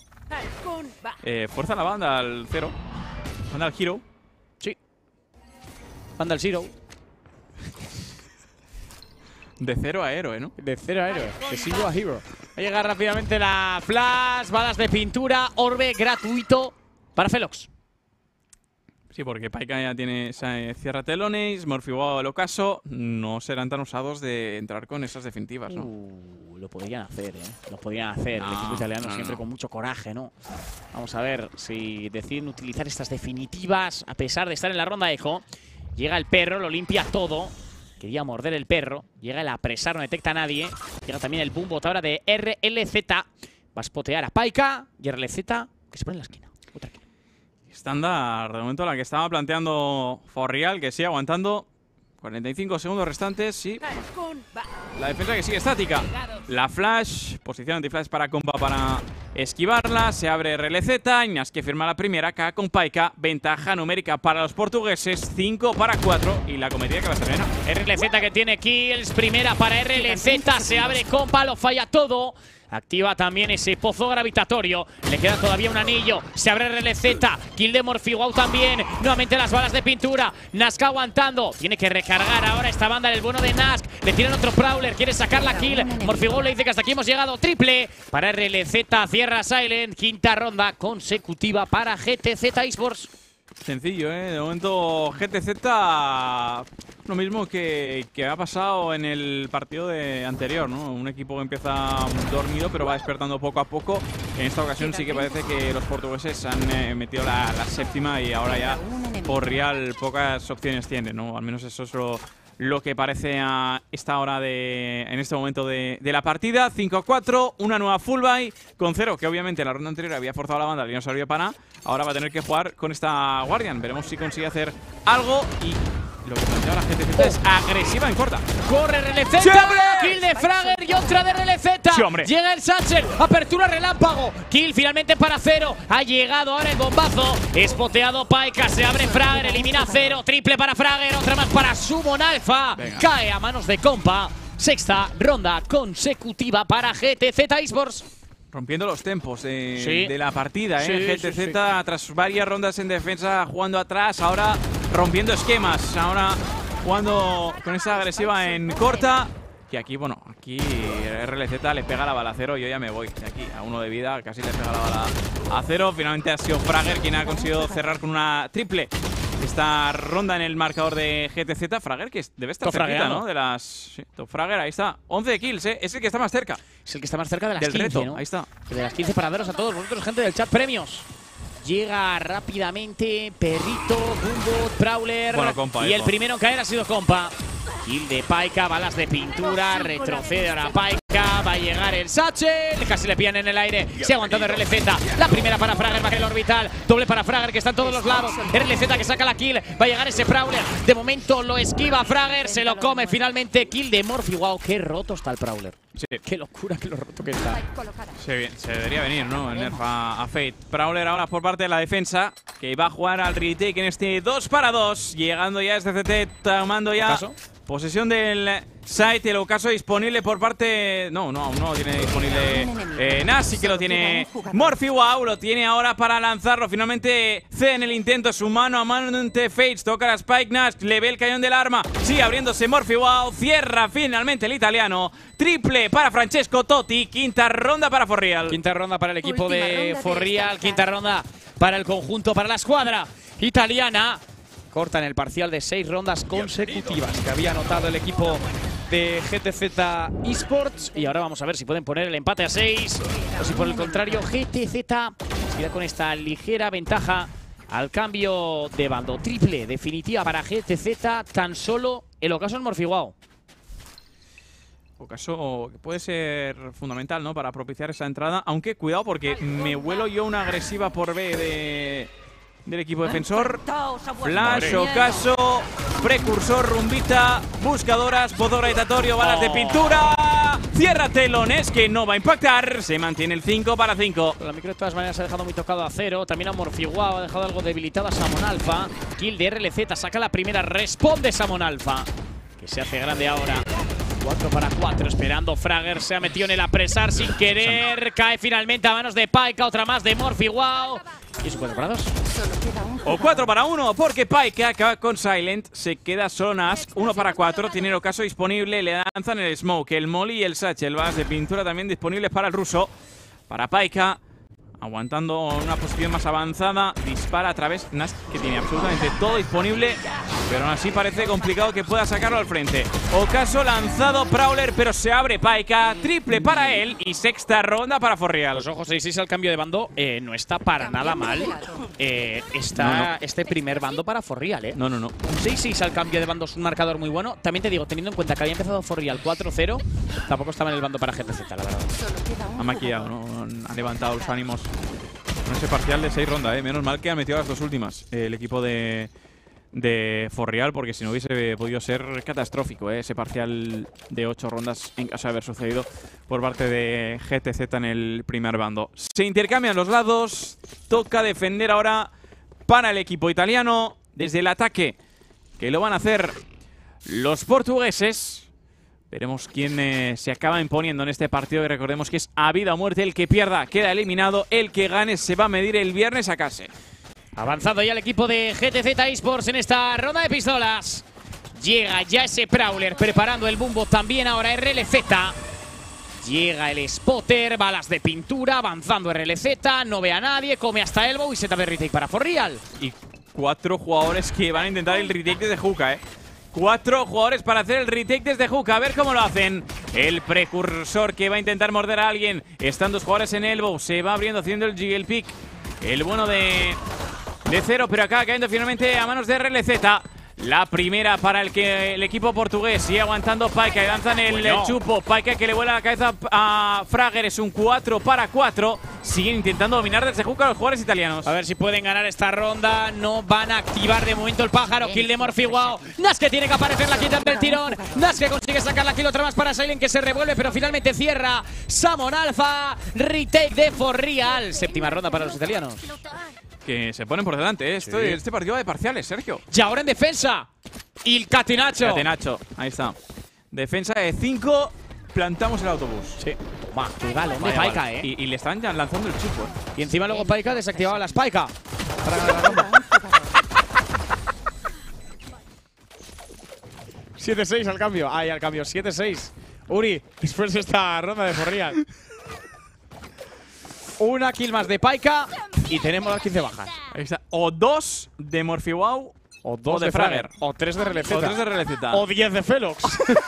Eh, fuerza la banda al cero. Banda al giro. Sí. Banda al Zero. De cero a héroe, ¿no? De cero a héroe. De Zero a Hero. Va a llegar rápidamente la flash. Balas de pintura. Orbe gratuito para Felox. Sí, porque Paika ya tiene esa eh, cierra telones, Morphigo el ocaso. No serán tan usados de entrar con esas definitivas, ¿no? Uh, lo podrían hacer, ¿eh? Lo podrían hacer. No, el equipo italiano no, siempre no. con mucho coraje, ¿no? Vamos a ver si deciden utilizar estas definitivas a pesar de estar en la ronda eco. Llega el perro, lo limpia todo. Quería morder el perro. Llega el apresar, no detecta a nadie. Llega también el boom bot ahora de R L Z. Va a spotear a Paika y R L Z que se pone en la esquina. Otra esquina. Estándar, de momento la que estaba planteando For Real, que sigue aguantando. cuarenta y cinco segundos restantes, sí. La defensa que sigue estática. La flash, posición anti-flash para compa para esquivarla. Se abre R L Z, Ignas que firma la primera acá con Paika. Ventaja numérica para los portugueses, cinco para cuatro. Y la cometida que va a terminar. R L Z que tiene kills, primera para R L Z, se abre compa, lo falla todo. Activa también ese pozo gravitatorio. Le queda todavía un anillo. Se abre R L Z. Kill de Morphigo también. Nuevamente las balas de pintura. Nask aguantando. Tiene que recargar ahora esta banda del bueno de Nask. Le tiran otro Prowler. Quiere sacar la kill. Morphigo le dice que hasta aquí hemos llegado. Triple para R L Z. Cierra Silent. Quinta ronda consecutiva para G T Z Esports. Sencillo, ¿eh? De momento G T Z Lo mismo que, que ha pasado en el partido de anterior, ¿no? Un equipo que empieza dormido pero va despertando poco a poco. En esta ocasión sí que parece que los portugueses han eh, metido la, la séptima y ahora ya Forreal pocas opciones tiene, ¿no? Al menos eso es lo, lo que parece a esta hora de, en este momento de, de la partida. cinco a cuatro, una nueva full buy con cero, que obviamente en la ronda anterior había forzado la banda y no servía para nada. Ahora va a tener que jugar con esta Guardian. Veremos si consigue hacer algo y lo que plantea la gente oh. es agresiva en corta. Corre R L Z, ¡Sí, hombre! Kill de Fragger y otra de R L Z. Sí, hombre. Llega el Satchel, apertura relámpago. Kill finalmente para Cero. Ha llegado ahora el bombazo. Espoteado Paika, se abre Fragger, elimina Cero. Triple para Fragger, otra más para Summon Alpha. Venga. Cae a manos de Compa. Sexta ronda consecutiva para G T Z Esports. Rompiendo los tempos de, sí. de la partida, ¿eh? Sí, G T Z, sí, sí. tras varias rondas en defensa, jugando atrás, ahora rompiendo esquemas, ahora jugando con esa agresiva en corta. Y aquí, bueno, aquí R L Z le pega la bala a Cero. Yo ya me voy de aquí, a uno de vida, casi le pega la bala a Cero. Finalmente ha sido Fragger quien ha conseguido cerrar con una triple esta ronda en el marcador de G T Z. Fragger, que debe estar cerquita, ¿no? De las... Sí, Top Fragger, ahí está. once kills, ¿eh? Es el que está más cerca. Es el que está más cerca de las Del quince, reto, ¿no? ahí está. De las quince para daros a todos vosotros, gente del chat, premios. Llega rápidamente Perrito, Bumbo, Prowler. Bueno, compa, y hijo. el primero en caer ha sido Compa. Kill de Paika, balas de pintura, retrocede ahora Paika, va a llegar el Satchel, casi le pillan en el aire, se ha aguantado R L Z, la primera para Fragger, baja el orbital, doble para Fragger que está en todos los lados, R L Z que saca la kill, va a llegar ese Prowler, de momento lo esquiva Fragger, se lo come finalmente, kill de Morphy, wow, qué roto está el Prowler. Sí. Qué locura, qué lo roto que está. Se, se debería venir, ¿no? El nerf a, a Fate. Prowler ahora por parte de la defensa, que va a jugar al retake en este dos para dos, llegando ya este C T, tomando ya ¿Acaso? posesión del site, el ocaso disponible por parte... No, no, aún no lo tiene disponible eh, Nas, sí que lo tiene Morphy, wow, lo tiene ahora para lanzarlo. Finalmente C en el intento, su mano a mano ante Fates, toca la Spike, Nas, le ve el cañón del arma, sigue abriéndose Morphy, wow, cierra finalmente el italiano. Triple para Francesco Totti, quinta ronda para Forreal. Quinta ronda para el equipo Última de ronda de Forreal, esta quinta ronda para el conjunto, para la escuadra italiana. Cortan el parcial de seis rondas consecutivas que había anotado el equipo de G T Z Esports. Y ahora vamos a ver si pueden poner el empate a seis o si por el contrario G T Z se queda con esta ligera ventaja al cambio de bando. Triple definitiva para G T Z, tan solo el ocaso en Morphy, wow. Ocaso que puede ser fundamental, ¿no? Para propiciar esa entrada. Aunque cuidado porque me vuelo yo una agresiva por B de... del equipo defensor. Flash, ocaso, precursor, rumbita, buscadoras, pozo gravitatorio, balas oh. de pintura. Cierra telones que no va a impactar. Se mantiene el cinco para cinco. La micro de todas maneras ha dejado muy tocado a Cero. También a Morphy, wow, ha dejado algo debilitado a Summon Alpha. Kill de R L Z, saca la primera, responde Summon Alpha, que se hace grande ahora. cuatro para cuatro, esperando Fragger, se ha metido en el apresar sin querer, cae finalmente a manos de Paika, otra más de Morphy, wow. Y es cuatro para dos. O cuatro para uno, porque Paika acaba con Silent, se queda solo Nask, uno para cuatro, tiene el ocaso disponible, le lanzan el Smoke, el Molly y el Satchel, balas de pintura también disponibles para el ruso. Para Paika, aguantando una posición más avanzada, dispara a través Nask, que tiene absolutamente todo disponible, pero aún así parece complicado que pueda sacarlo al frente. Ocaso lanzado Prowler, pero se abre Paika, triple para él y sexta ronda para Forreal. Los ojos seis seis al cambio de bando, eh, no está para nada mal. Eh, está No, no. este primer bando para Forreal, eh. No, no, no. Un seis seis al cambio de bando es un marcador muy bueno. También te digo, teniendo en cuenta que había empezado Forreal cuatro cero, tampoco estaba en el bando para G T Z, la verdad. Ha maquillado, ¿no? Ha levantado los ánimos con ese parcial de seis rondas, ¿eh? Menos mal que ha metido las dos últimas eh, el equipo de, de Forreal, porque si no hubiese podido ser catastrófico, ¿eh? Ese parcial de ocho rondas en caso de haber sucedido por parte de G T Z en el primer bando. Se intercambian los lados, toca defender ahora para el equipo italiano desde el ataque, que lo van a hacer los portugueses. Veremos quién eh, se acaba imponiendo en este partido, que recordemos que es a vida o muerte. El que pierda queda eliminado, el que gane se va a medir el viernes a casa. Avanzado ya el equipo de G T Z Esports en esta ronda de pistolas. Llega ya ese Prowler preparando el bumbo, también ahora R L Z. Llega el spotter, balas de pintura, avanzando R L Z, no ve a nadie, come hasta Elbow y setup de retake para Forreal. Y cuatro jugadores que van a intentar el retake desde Hookah, ¿eh? Cuatro jugadores para hacer el retake desde Hook. A ver cómo lo hacen. El precursor que va a intentar morder a alguien. Están dos jugadores en elbow. Se va abriendo haciendo el jiggle pick. El bueno de, de Cero, pero acaba cayendo finalmente a manos de R L Z. La primera para el que el equipo portugués sigue aguantando Paika y lanzan el, Bueno. el chupo. Paika que le vuela la cabeza a Fragger. Es un cuatro para cuatro. Siguen intentando dominar desde Hook a los jugadores italianos. A ver si pueden ganar esta ronda. No van a activar de momento el pájaro. Kill de Morphy, wow. Naske tiene que aparecer, la quitan del tirón. Naske consigue sacar la kill otra más para Silent, que se revuelve, pero finalmente cierra. Samon Alpha. Retake de For Real. Séptima ronda para los italianos. Que se ponen por delante, ¿eh? Esto- Sí. Este partido va de parciales, Sergio. Y ahora en defensa. Il Catenaccio. Catenaccio, ahí está. Defensa de cinco. Plantamos el autobús. Sí. Toma, qué balón de Vaya Paika, bala. eh. Y, y le están ya lanzando el chupo, ¿eh? Y encima luego Paika desactivaba la Spike para ganar la ronda. siete seis al cambio. Ay, al cambio. siete seis. Uri, después de esta ronda de For Real. Una kill más de Paika y tenemos las quince bajas. Ahí está. O dos de Morphy Wow. O dos O de de Fragger. Fragger. O tres de R L Z. O tres de R L Z. O diez de Felox.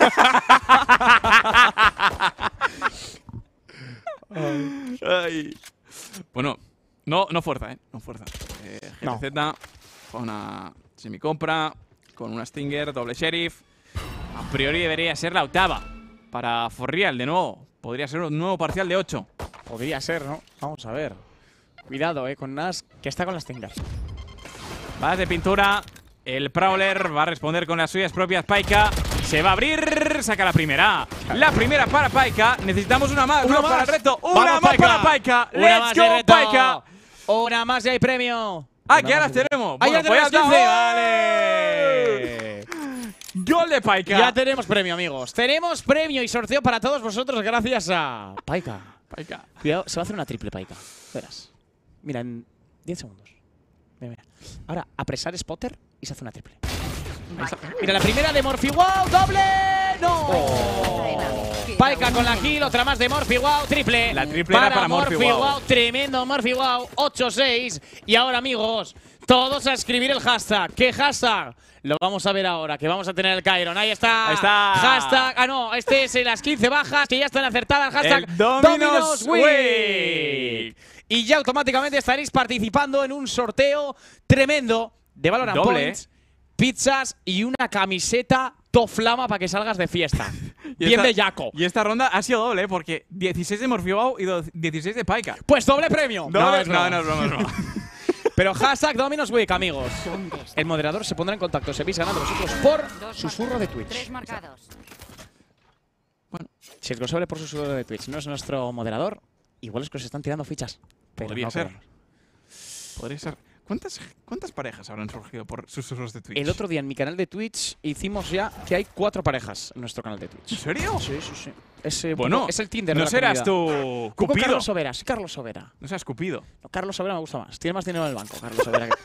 Ay. Bueno, no, no fuerza, ¿eh? No fuerza. Eh, No. G L Z con una semicompra, con una Stinger, doble Sheriff. A priori debería ser la octava. Para For Real, de nuevo. Podría ser un nuevo parcial de ocho. Podría ser, ¿no? Vamos a ver. Cuidado, eh, con Nas, que está con las Stingers. Balas de pintura. El Prowler va a responder con las suyas propias. Paika se va a abrir. Saca la primera. La primera para Paika. Necesitamos una más. Una ¿no? más. Para el reto. Una Vamos, más Paika. para Paika. Una Let's más de go, reto. Paika. Una más y hay premio. Ah, Una que ya más las de- tenemos. Ah, ya Bueno, pues tenemos ya quince. está. Vale. Gol de Paika. Ya tenemos premio, amigos. Tenemos premio y sorteo para todos vosotros gracias a Paika. Paika. Cuidado, se va a hacer una triple Paika. Verás. Mira, en diez segundos. Mira, mira. Ahora, apresar spotter y se hace una triple. Ahí está. Mira, la primera de Morphy Wow, doble. ¡No! Paika con la kill, otra más de Morphy Wow, triple. La triple era para Morphy Wow. Tremendo Morphy Wow, ocho seis. Y ahora, amigos, todos a escribir el hashtag. ¿Qué hashtag? Lo vamos a ver ahora, que vamos a tener el Kairon. Ahí está. Ahí está. Hashtag. Ah, no, este es en las quince bajas, que ya están acertadas. Hashtag El Dominos Dominos Week. Y ya automáticamente estaréis participando en un sorteo tremendo de Valorant Doble, Points, pizzas y una camiseta Toflama para que salgas de fiesta. Y Bien esta- de Yaco. Y esta ronda ha sido doble, ¿eh? Porque dieciséis de Morphy Wow y do- dieciséis de Paika. Pues doble premio. Doble- es broma. no, no, es broma, es broma. Pero hashtag Dominos Week, amigos. El moderador se pondrá en contacto. Se veis ganando vosotros por susurro de Twitch. Tres marcados. Si el que os hable por susurro de Twitch no es nuestro moderador, igual es que os están tirando fichas. Pero Podría no ser. queremos. Podría ser. ¿Cuántas, ¿Cuántas parejas habrán surgido por susurros de Twitch? El otro día en mi canal de Twitch hicimos ya que hay cuatro parejas en nuestro canal de Twitch. ¿En serio? Sí, sí, sí. Es, eh, Bueno, es el Tinder de no la serás comunidad. tú Como Cupido. Carlos Sobera, sí, Carlos Sobera. No seas Cupido. No, Carlos Sobera me gusta más. Tiene más dinero en el banco, Carlos Sobera. que-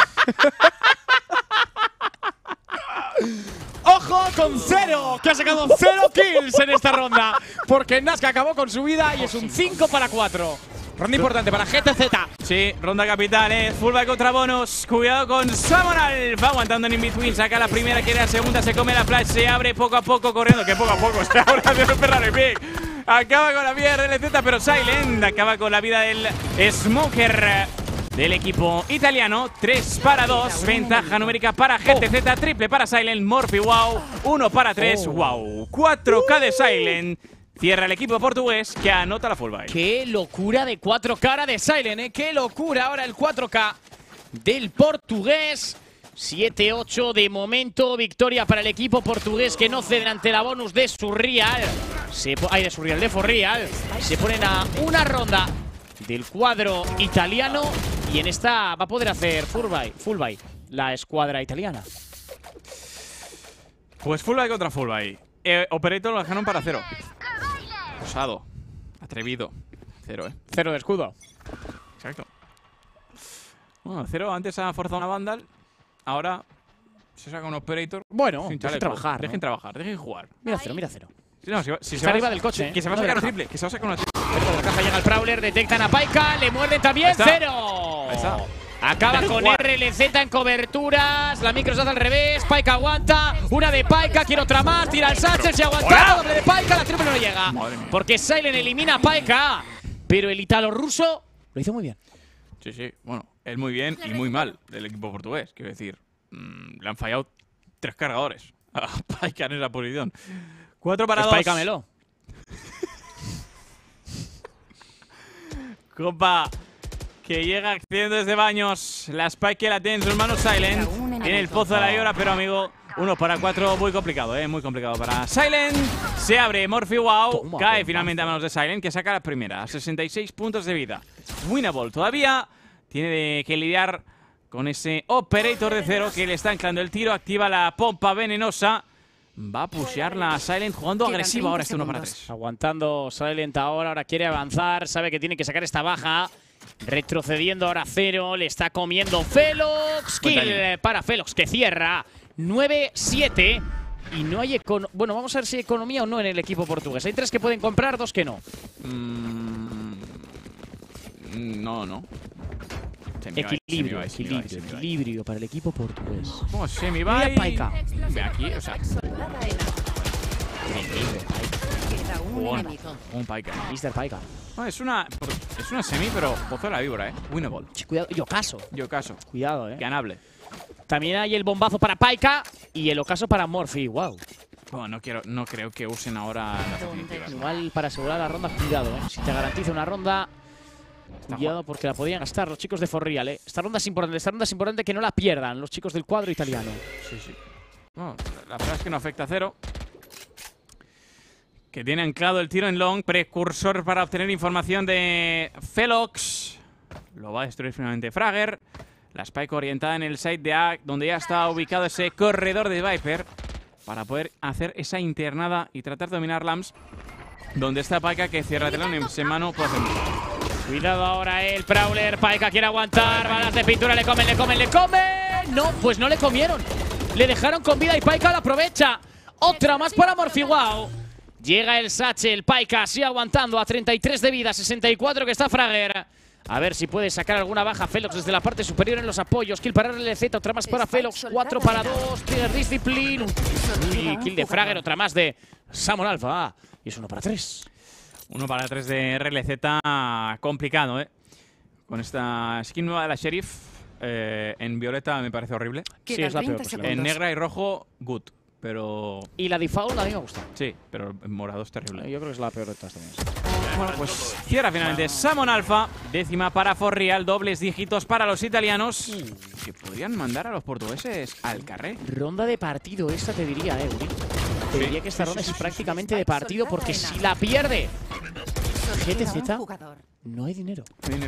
¡Ojo con Cero! Que ha sacado cero kills en esta ronda. Porque Nazca acabó con su vida y es un cinco para cuatro. Ronda importante para G T Z. Sí, ronda capital, eh. Fullback contra bonus. Cuidado con Samon Alpha. Aguantando en in-between. Saca la primera, quiere la segunda. Se come la flash. Se abre poco a poco corriendo. Que poco a poco se abre haciendo el Ferrari Pick. Acaba con la vida de R L Z, pero Silent acaba con la vida del Smoker del equipo italiano. tres para dos. Ventaja numérica para G T Z. Triple para Silent. Morphy Wow. uno para tres. Oh. Wow. cuatro K de Silent. Cierra el equipo portugués que anota la fullback. ¡Qué locura de cuatro K de Silent, eh! ¡Qué locura! Ahora el cuatro K del portugués. siete ocho de momento. Victoria para el equipo portugués que no cede ante la bonus de Surreal. Se po- Ay, de Surreal, de Forreal. Se ponen a una ronda del cuadro italiano. Y en esta va a poder hacer fullback, fullback la escuadra italiana. Pues fullback contra fullback. Eh, Operator lo dejaron para cero. Osado. Atrevido. Cero, eh. Cero de escudo. Exacto. Bueno, cero antes ha forzado una Vandal. Ahora se saca un Operator. Bueno, sin dejen chaleco. trabajar, ¿no? Dejen trabajar, dejen jugar. Mira cero, mira cero. Sí, no, si, va- si Está se va- arriba del coche, Que, eh. que se va a No sacar deja. un triple. Que se va a sacar una triple. Pero por la caja llega el Prowler, detectan a Paika, le muerden también, Ahí está. cero. Ahí está. Acaba con Guau. R L Z en coberturas. La micro se hace al revés. Paika aguanta. Una de Paika. Quiere otra más. Tira el Satchel. Se aguanta. Doble de Paika. La triple no llega. Madre mía. Porque Silent elimina a Paika. Pero el italo ruso lo hizo muy bien. Sí, sí. Bueno, es muy bien y muy mal del equipo portugués. Quiero decir, mmm, le han fallado tres cargadores a Paika en esa posición. Cuatro para Es dos. Paika Melo. Copa que llega accediendo desde baños. La Spike que la tiene en sus manos Silent. Tiene el pozo de la llora, pero amigo, uno para cuatro, muy complicado, eh, muy complicado para Silent. Se abre Morphy Wow. Toma, Cae bombazo. finalmente a manos de Silent, que saca la primera. sesenta y seis puntos de vida. Winnable todavía. Tiene de- que lidiar con ese Operator de cero que le está anclando el tiro. Activa la pompa venenosa. Va a pushearla a Silent jugando Quedan agresivo ahora este uno para segundos. tres. Aguantando Silent ahora, ahora quiere avanzar, sabe que tiene que sacar esta baja. Retrocediendo ahora cero, le está comiendo Felox. Buen Kill timing. para Felox que cierra nueve siete. Y no hay economía. Bueno, vamos a ver si hay economía o no en el equipo portugués. Hay tres que pueden comprar, dos que no. Mm, no, no. Semi-buy, Equilibrio, semi-buy, equilibrio, semi-buy, semi-buy. equilibrio para el equipo portugués. Como semi-buy. Mira Paika. Ve aquí, o sea, Queda un jugón, enemigo. un Paika. mister Paika. No, es una, es una semi, pero pozo de la víbora, eh. Winnable. Ch, Cuidado, y Ocaso. Y ocaso. Cuidado, eh. Ganable. También hay el bombazo para Paika y el ocaso para Morphy. Wow. Bueno, no, quiero, no creo que usen ahora las definitivas. ¿no? Igual para asegurar la ronda, cuidado, eh. Si te garantiza una ronda, Está cuidado porque la podían gastar los chicos de Forreal, eh. Esta ronda es importante, esta ronda es importante que no la pierdan los chicos del cuadro italiano. Sí, sí. Bueno, la verdad es que no afecta a cero. Que tiene anclado el tiro en long. Precursor para obtener información de Felox. Lo va a destruir finalmente Fragger. La Spike orientada en el site de A, donde ya está ubicado ese corredor de Viper. Para poder hacer esa internada y tratar de dominar Lams. Donde está Paika que cierra telón en mano. Puede hacer mucho. Cuidado ahora el Prowler. Paika quiere aguantar. Balas de pintura. Le comen, le comen, le comen. No, pues no le comieron. Le dejaron con vida y Paika la aprovecha. Otra más para Morphy Wow. Llega el Satchel. Paika sigue aguantando a treinta y tres de vida. sesenta y cuatro que está Fragger. A ver si puede sacar alguna baja Felox desde la parte superior en los apoyos. Kill para R L Z. Otra más para Felox. cuatro para dos. Tiene Discipline. Y kill de Fragger. Otra más de Samon Alpha. Ah, y es uno para tres. Uno para tres de R L Z, complicado, ¿eh? Con esta skin nueva de la Sheriff, eh, en violeta me parece horrible. Sí, Quedan es la peor treinta posible. En segundos. negra y rojo, good. Pero Y la default a mí me gusta. sí, pero en morado es terrible. Yo creo que es la peor de todas también. Bueno, pues cierra finalmente Samon Alpha, décima para Forreal, dobles dígitos para los italianos, que podrían mandar a los portugueses al carré. Ronda de partido esta te diría, eh, Uri. Te diría que esta ronda es prácticamente de partido porque si la pierde G T Queda un Z, jugador. no hay dinero.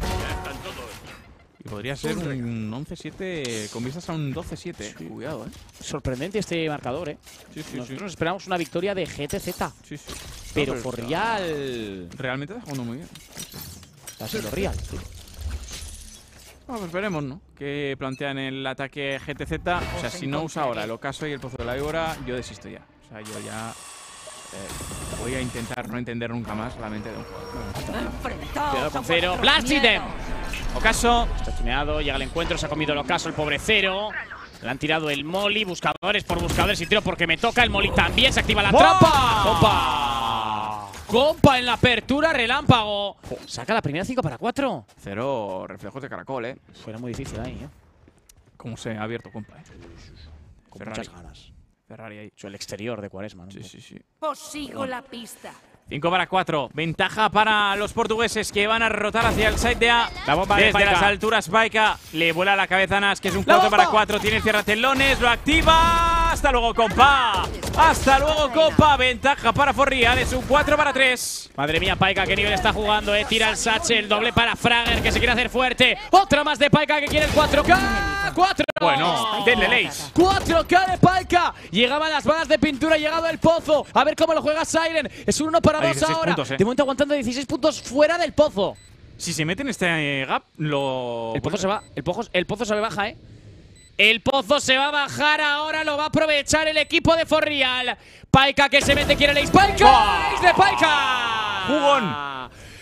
Y podría ser un once siete con vistas a un doce siete. Cuidado, eh. Sorprendente este marcador, eh. Sí, sí, Nosotros sí. nos esperamos una victoria de G T Z, Sí, sí. pero No, por está- Real Realmente está jugando muy bien. está siendo Real. Bueno, pues veremos, ¿no? Que plantean el ataque G T Z. O sea, si no usa ahora el ocaso y el pozo de la víbora, yo desisto ya. O sea, yo ya eh, voy a intentar no entender nunca más la mente de un jugador. Cuidado con Cero. Blast Item. Ocaso. Está tuneado, llega al encuentro, se ha comido el ocaso el pobre Cero. Le han tirado el molly, buscadores por buscadores y tiro porque me toca el molly también. Se activa la ¡Buah! trampa. ¡Compa! ¡Compa en la apertura, relámpago! Saca la primera cinco para cuatro. Cero reflejos de caracol, ¿eh? Fuera muy difícil ahí, ¿eh? Cómo se ha abierto, compa, ¿eh? Con Ferrari. muchas ganas. Ferrari ahí. Eso, el exterior de Cuaresma, ¿no? Sí, sí, sí. Os sigo la pista. cinco para cuatro. Ventaja para los portugueses que van a rotar hacia el side de A. La bomba de Desde Paika. las alturas, Paika le vuela la cabeza a Nas, que es un ¡La cuatro para bomba! cuatro. Tiene el cierratelones, lo activa. Hasta luego, compa. Hasta luego, compa. Ventaja para Forreal, es un cuatro para tres. Madre mía, Paika, qué nivel está jugando, eh. Tira el Satchel, doble para Fragger, que se quiere hacer fuerte. Otra más de Paika, que quiere el cuatro K. ¡cuatro! Bueno, denle lace. cuatro K de Paika. Llegaban las balas de pintura, ha llegado el pozo. A ver cómo lo juega Siren. Es un uno para A dos dieciséis ahora. puntos, eh. De momento aguantando dieciséis puntos fuera del pozo. Si se mete en este eh, gap, lo. El pozo se va. El pozo, el pozo se baja, eh. El pozo se va a bajar ahora, lo va a aprovechar el equipo de Forreal. Paika que se mete, quiere el ace. ¡Paika! ¡Ace de Paika! ¡Jugón!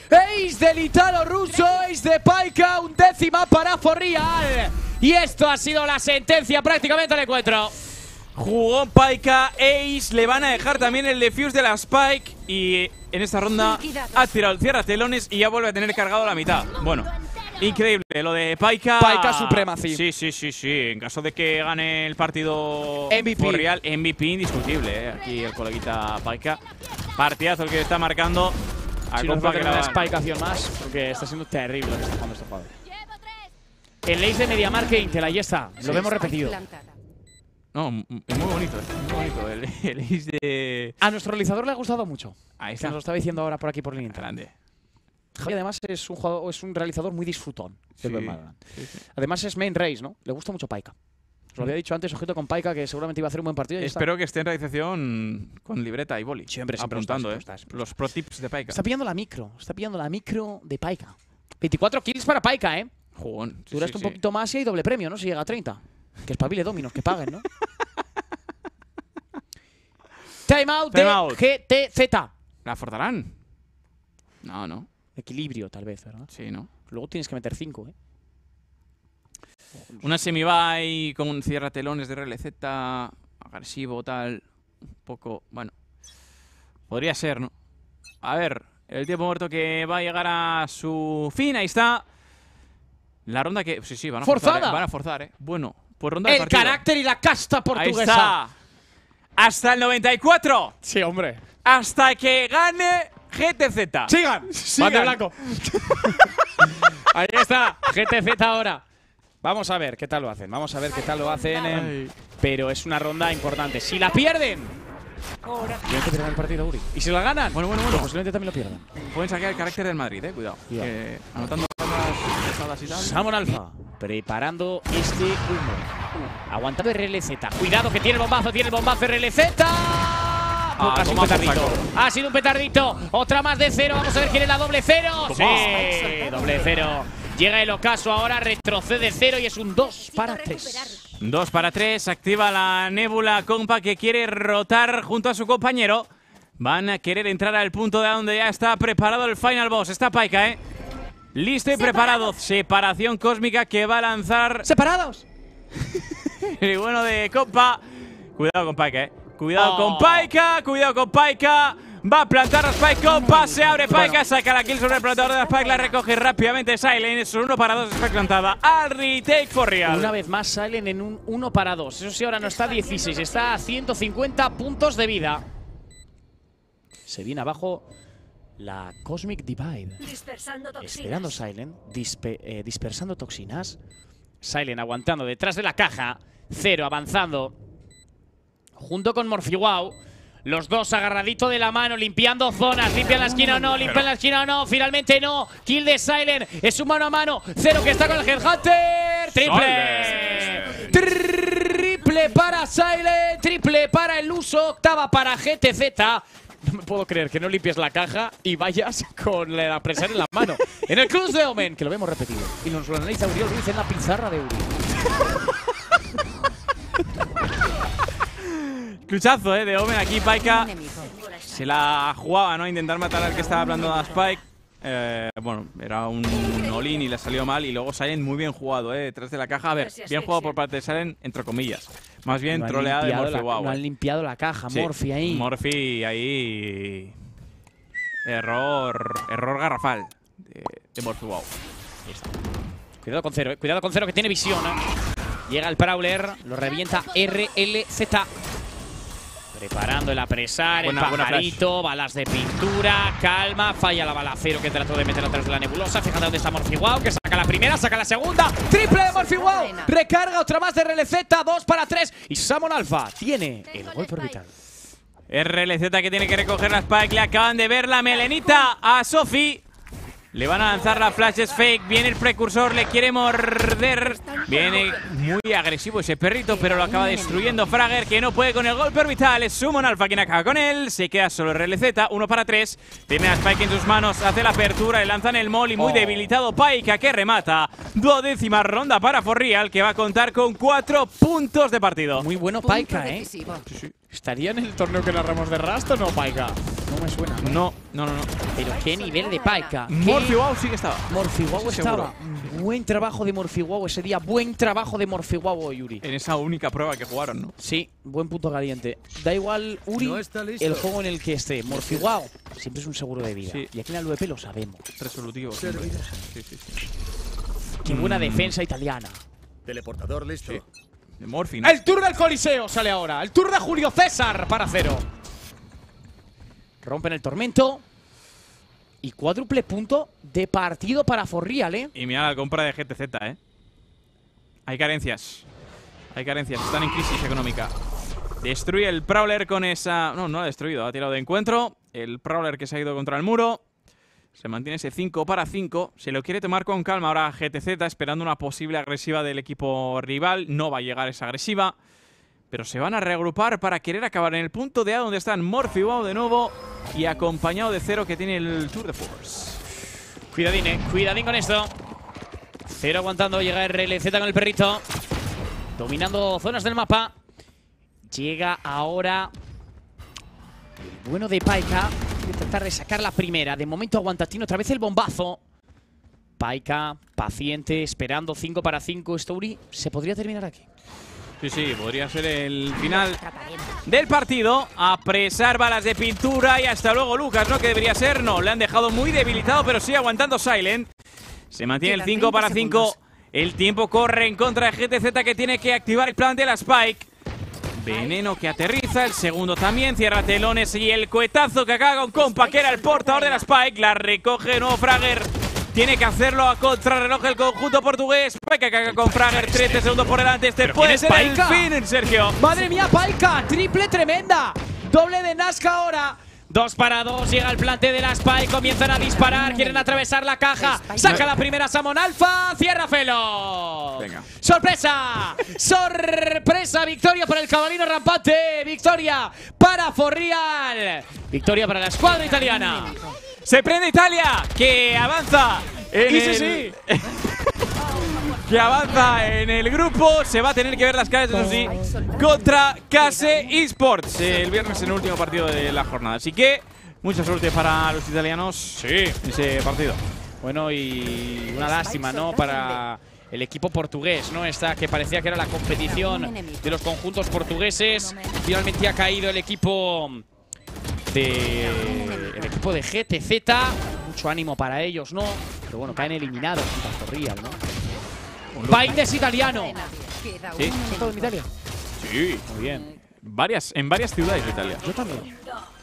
Ace del italo ruso, ace de Paika, un décima para ForReal. Y esto ha sido la sentencia prácticamente al encuentro. Jugó Paika, Ace, le van a dejar también el defuse de la Spike. Y en esta ronda ha tirado el cierra telones y ya vuelve a tener cargado la mitad. Bueno, increíble lo de Paika. Paika Supremacy. Sí, sí, sí, sí. En caso de que gane el partido M V P. ForReal, M V P indiscutible, ¿eh? Aquí el coleguita Paika. Partidazo el que está marcando. A Si no compa hace que falta la una va- spike acción más, porque está siendo terrible lo que está jugando este jugador. El ace de MediaMarkt Intel, ahí está. Lo vemos repetido. No, m- es muy bonito, es muy bonito. El, el Ace de… A nuestro realizador le ha gustado mucho. Ahí Que está. nos lo estaba diciendo ahora por aquí por línea. Grande. Y además es un jugador, es un realizador muy disfrutón del Sí, Valorant. sí, sí. Además es main race, ¿no? Le gusta mucho Paika. Os lo había dicho antes, ojito con Paika, que seguramente iba a hacer un buen partido. Y Espero que esté en realización con libreta y boli. Siempre, siempre apuntando, está, siempre eh. está, siempre Los pro tips de Paika. Está pillando la micro. Está pillando la micro de Paika. veinticuatro kills para Paika, ¿eh? Jugón. Sí, Duraste sí, un sí. poquito más y hay doble premio, ¿no? Si llega a treinta. Que espabile Dominos, que paguen, ¿no? Timeout de Timeout. G T Z. ¿La forzarán? No, no. Equilibrio, tal vez, ¿verdad? Sí, no. Luego tienes que meter cinco, ¿eh? Una semi-buy con un cierra telones de R L Z agresivo, tal. Un poco, bueno. Podría ser, ¿no? A ver, el tiempo muerto que va a llegar a su fin. Ahí está. La ronda que… Sí, sí, van a forzar. ¡Forzada! eh. Van a forzar, ¿eh? Bueno, pues ronda de El partido. carácter y la casta Ahí portuguesa. está. Hasta el noventa y cuatro. Sí, hombre. Hasta que gane G T Z. ¡Sigan! Sigan. Bate blanco. Ahí está. G T Z ahora. Vamos a ver qué tal lo hacen. Vamos a ver qué tal lo hacen. eh. Pero es una ronda importante. Si la pierden, tienen que perder el partido, Uri. Y si la ganan, Bueno, bueno, pues bueno. posiblemente también lo pierdan. Pueden sacar el carácter del Madrid, eh. Cuidado. Cuidado. Que anotando las pesadas y tal. Salmon Alpha preparando este humo. Aguantando R L Z. Cuidado que tiene el bombazo, tiene el bombazo R L Z. Ah, ha sido un toma por petardito. saco. Ha sido un petardito. Otra más de cero. Vamos a ver quién es la doble cero. Sí, doble cero. Llega el ocaso ahora, retrocede cero y es un dos para tres. Dos para tres, activa la nébula compa que quiere rotar junto a su compañero. Van a querer entrar al punto de donde ya está preparado el final boss. Está Paika, ¿eh? Listo y preparado. Separación cósmica que va a lanzar ¿Separados? el bueno de compa. Cuidado con Paika, ¿eh? Cuidado Oh. con Paika, cuidado con Paika. Va a plantar a Spike compa, se abre Paika, Bueno. saca la kill sobre el plantador de la Spike, la recoge rápidamente Silent. Es un uno para dos, Spike plantada. Al retake ForReal. Una vez más salen en un uno para dos. Eso sí, ahora no está a dieciséis, está a ciento cincuenta puntos de vida. Se viene abajo la Cosmic Divide. Dispersando toxinas. Esperando Silent, dispe- eh, dispersando toxinas. Silent aguantando detrás de la caja. Cero avanzando. Junto con Morphiwau. Los dos agarraditos de la mano, limpiando zonas. Limpian la esquina o no, limpian la esquina o no. Finalmente no. Kill de Silent. Es un mano a mano. Cero que está con el Headhunter. Triple. Triple para Silent. Triple para el uso. Octava para G T Z. No me puedo creer que no limpies la caja y vayas con la presión en la mano. En el Cruz de Omen, que lo vemos repetido. Y nos lo analiza Uriol Ruiz en la pizarra de Uri. Luchazo, eh, de Omen aquí, Paika. Se la jugaba, ¿no? A intentar matar al que estaba hablando de Spike. Eh, bueno, era un all-in y le salió mal. Y luego Silent muy bien jugado, eh, detrás de la caja. A ver, bien jugado por parte de Silent, entre comillas. Más bien No han troleada de limpiado Morphy, la- wow. No han eh. limpiado la caja, Sí, Morphy ahí. Morphy ahí. Error. Error garrafal de, de Morphy, wow. Cuidado con cero, eh. Cuidado con cero que tiene visión. ¿eh? Llega el Prowler, lo revienta R L Z. Preparando el apresar, Buena- el buena pajarito, balas de pintura, calma, falla la bala cero que trató de meter atrás de la nebulosa. Fíjate dónde está Morphiwau, que saca la primera, saca la segunda. Triple de Morphiwau, recarga otra más de R L Z, dos para tres. Y Salmon Alpha tiene el golpe orbital. R L Z que tiene que recoger la Spike. Le acaban de ver la melenita a Sophie. Le van a lanzar la flashes fake. Viene el precursor, le quiere morder. Viene muy agresivo ese perrito, pero lo acaba destruyendo Fragger, que no puede con el golpe orbital. Es Summon Alpha quien acaba con él. Se queda solo R L Z, uno para tres. Tiene a Spike en sus manos, hace la apertura, le lanzan el molly. Muy Oh. debilitado Paika que remata. Duodécima ronda para ForReal, que va a contar con cuatro puntos de partido. Muy bueno Punto Paika, ¿eh? decisivo. Es ¿Estaría en el torneo que narramos de Rust o no, Paika? No me suena. No, no, no, no. Pero qué nivel de Paika. Morphy-Wow sí que estaba. Morphy-Wow Sí, estaba. seguro. Buen trabajo de Morphy-Wow ese día. Buen trabajo de Morphy-Wow, Yuri. En esa única prueba que jugaron, ¿no? Sí, buen punto caliente. Da igual, Uri, No está listo. el juego en el que esté. Morphy-Wow siempre es un seguro de vida. Sí. Y aquí en la V P lo sabemos. Resolutivo. Servidor. Sí, sí, sí. Qué buena defensa italiana. Teleportador listo. Sí. De Morphy, ¿no? El tour del Coliseo sale ahora. El tour de Julio César para cero. Rompen el tormento. Y cuádruple punto de partido para For Real, ¿eh? Y mira la compra de G T Z, ¿eh? Hay carencias. Hay carencias. Están en crisis económica. Destruye el Prowler con esa... No, no lo ha destruido. Ha tirado de encuentro. El Prowler que se ha ido contra el muro. Se mantiene ese cinco para cinco. Se lo quiere tomar con calma ahora G T Z, esperando una posible agresiva del equipo rival. No va a llegar esa agresiva. Pero se van a reagrupar para querer acabar en el punto de A donde están Morphy-Wow de nuevo. Y acompañado de Cero que tiene el Tour de Force. Cuidadín, eh. Cuidadín con esto. Cero aguantando. Llega R L Z con el perrito. Dominando zonas del mapa. Llega ahora el bueno de Paika. Quiere tratar de sacar la primera. De momento aguanta Tino. Otra vez el bombazo. Paika, paciente, esperando cinco para cinco. Story se podría terminar aquí. Sí, sí, podría ser el final del partido. Apresar balas de pintura y hasta luego Lucas, ¿no? Que debería ser, no. Le han dejado muy debilitado, pero sigue aguantando Silent. Se mantiene el cinco para cinco. El tiempo corre en contra de G T Z que tiene que activar el plan de la Spike. Veneno que aterriza, el segundo también, cierra telones y el cohetazo que acaba con Compa, que era el portador de la Spike. La recoge de nuevo Fragger. Tiene que hacerlo a contrarreloj el conjunto portugués. Paika caga con Fragger, trece segundos por delante. Este puede ser el fin, Sergio. ¡Madre mía, Paika! ¡Triple tremenda! Doble de Nazca ahora. Dos para dos, llega el plante de la Spike, comienzan a disparar, quieren atravesar la caja. Saca la primera Samon Alpha, cierra Felo. Venga. ¡Sorpresa! ¡Sorpresa! Victoria para el cabalino rampante. Victoria para For Real. Victoria para la escuadra italiana. Se prende Italia, que avanza en Y sí, el... sí. que avanza en el grupo. Se va a tener que ver las caras, eso sí, contra Case Esports el viernes en el último partido de la jornada. Así que mucha suerte para los italianos Sí. en ese partido. Bueno, y una lástima, ¿no? Para el equipo portugués, ¿no? Esta que parecía que era la competición de los conjuntos portugueses. Finalmente ha caído el equipo de el equipo de G T Z. Mucho ánimo para ellos, ¿no? Pero bueno, caen eliminados contra For Real, ¿no? País italiano. Queda Sí. un ¿Has estado en Italia? Sí. Muy bien. Varias, en varias ciudades de Italia. Yo también.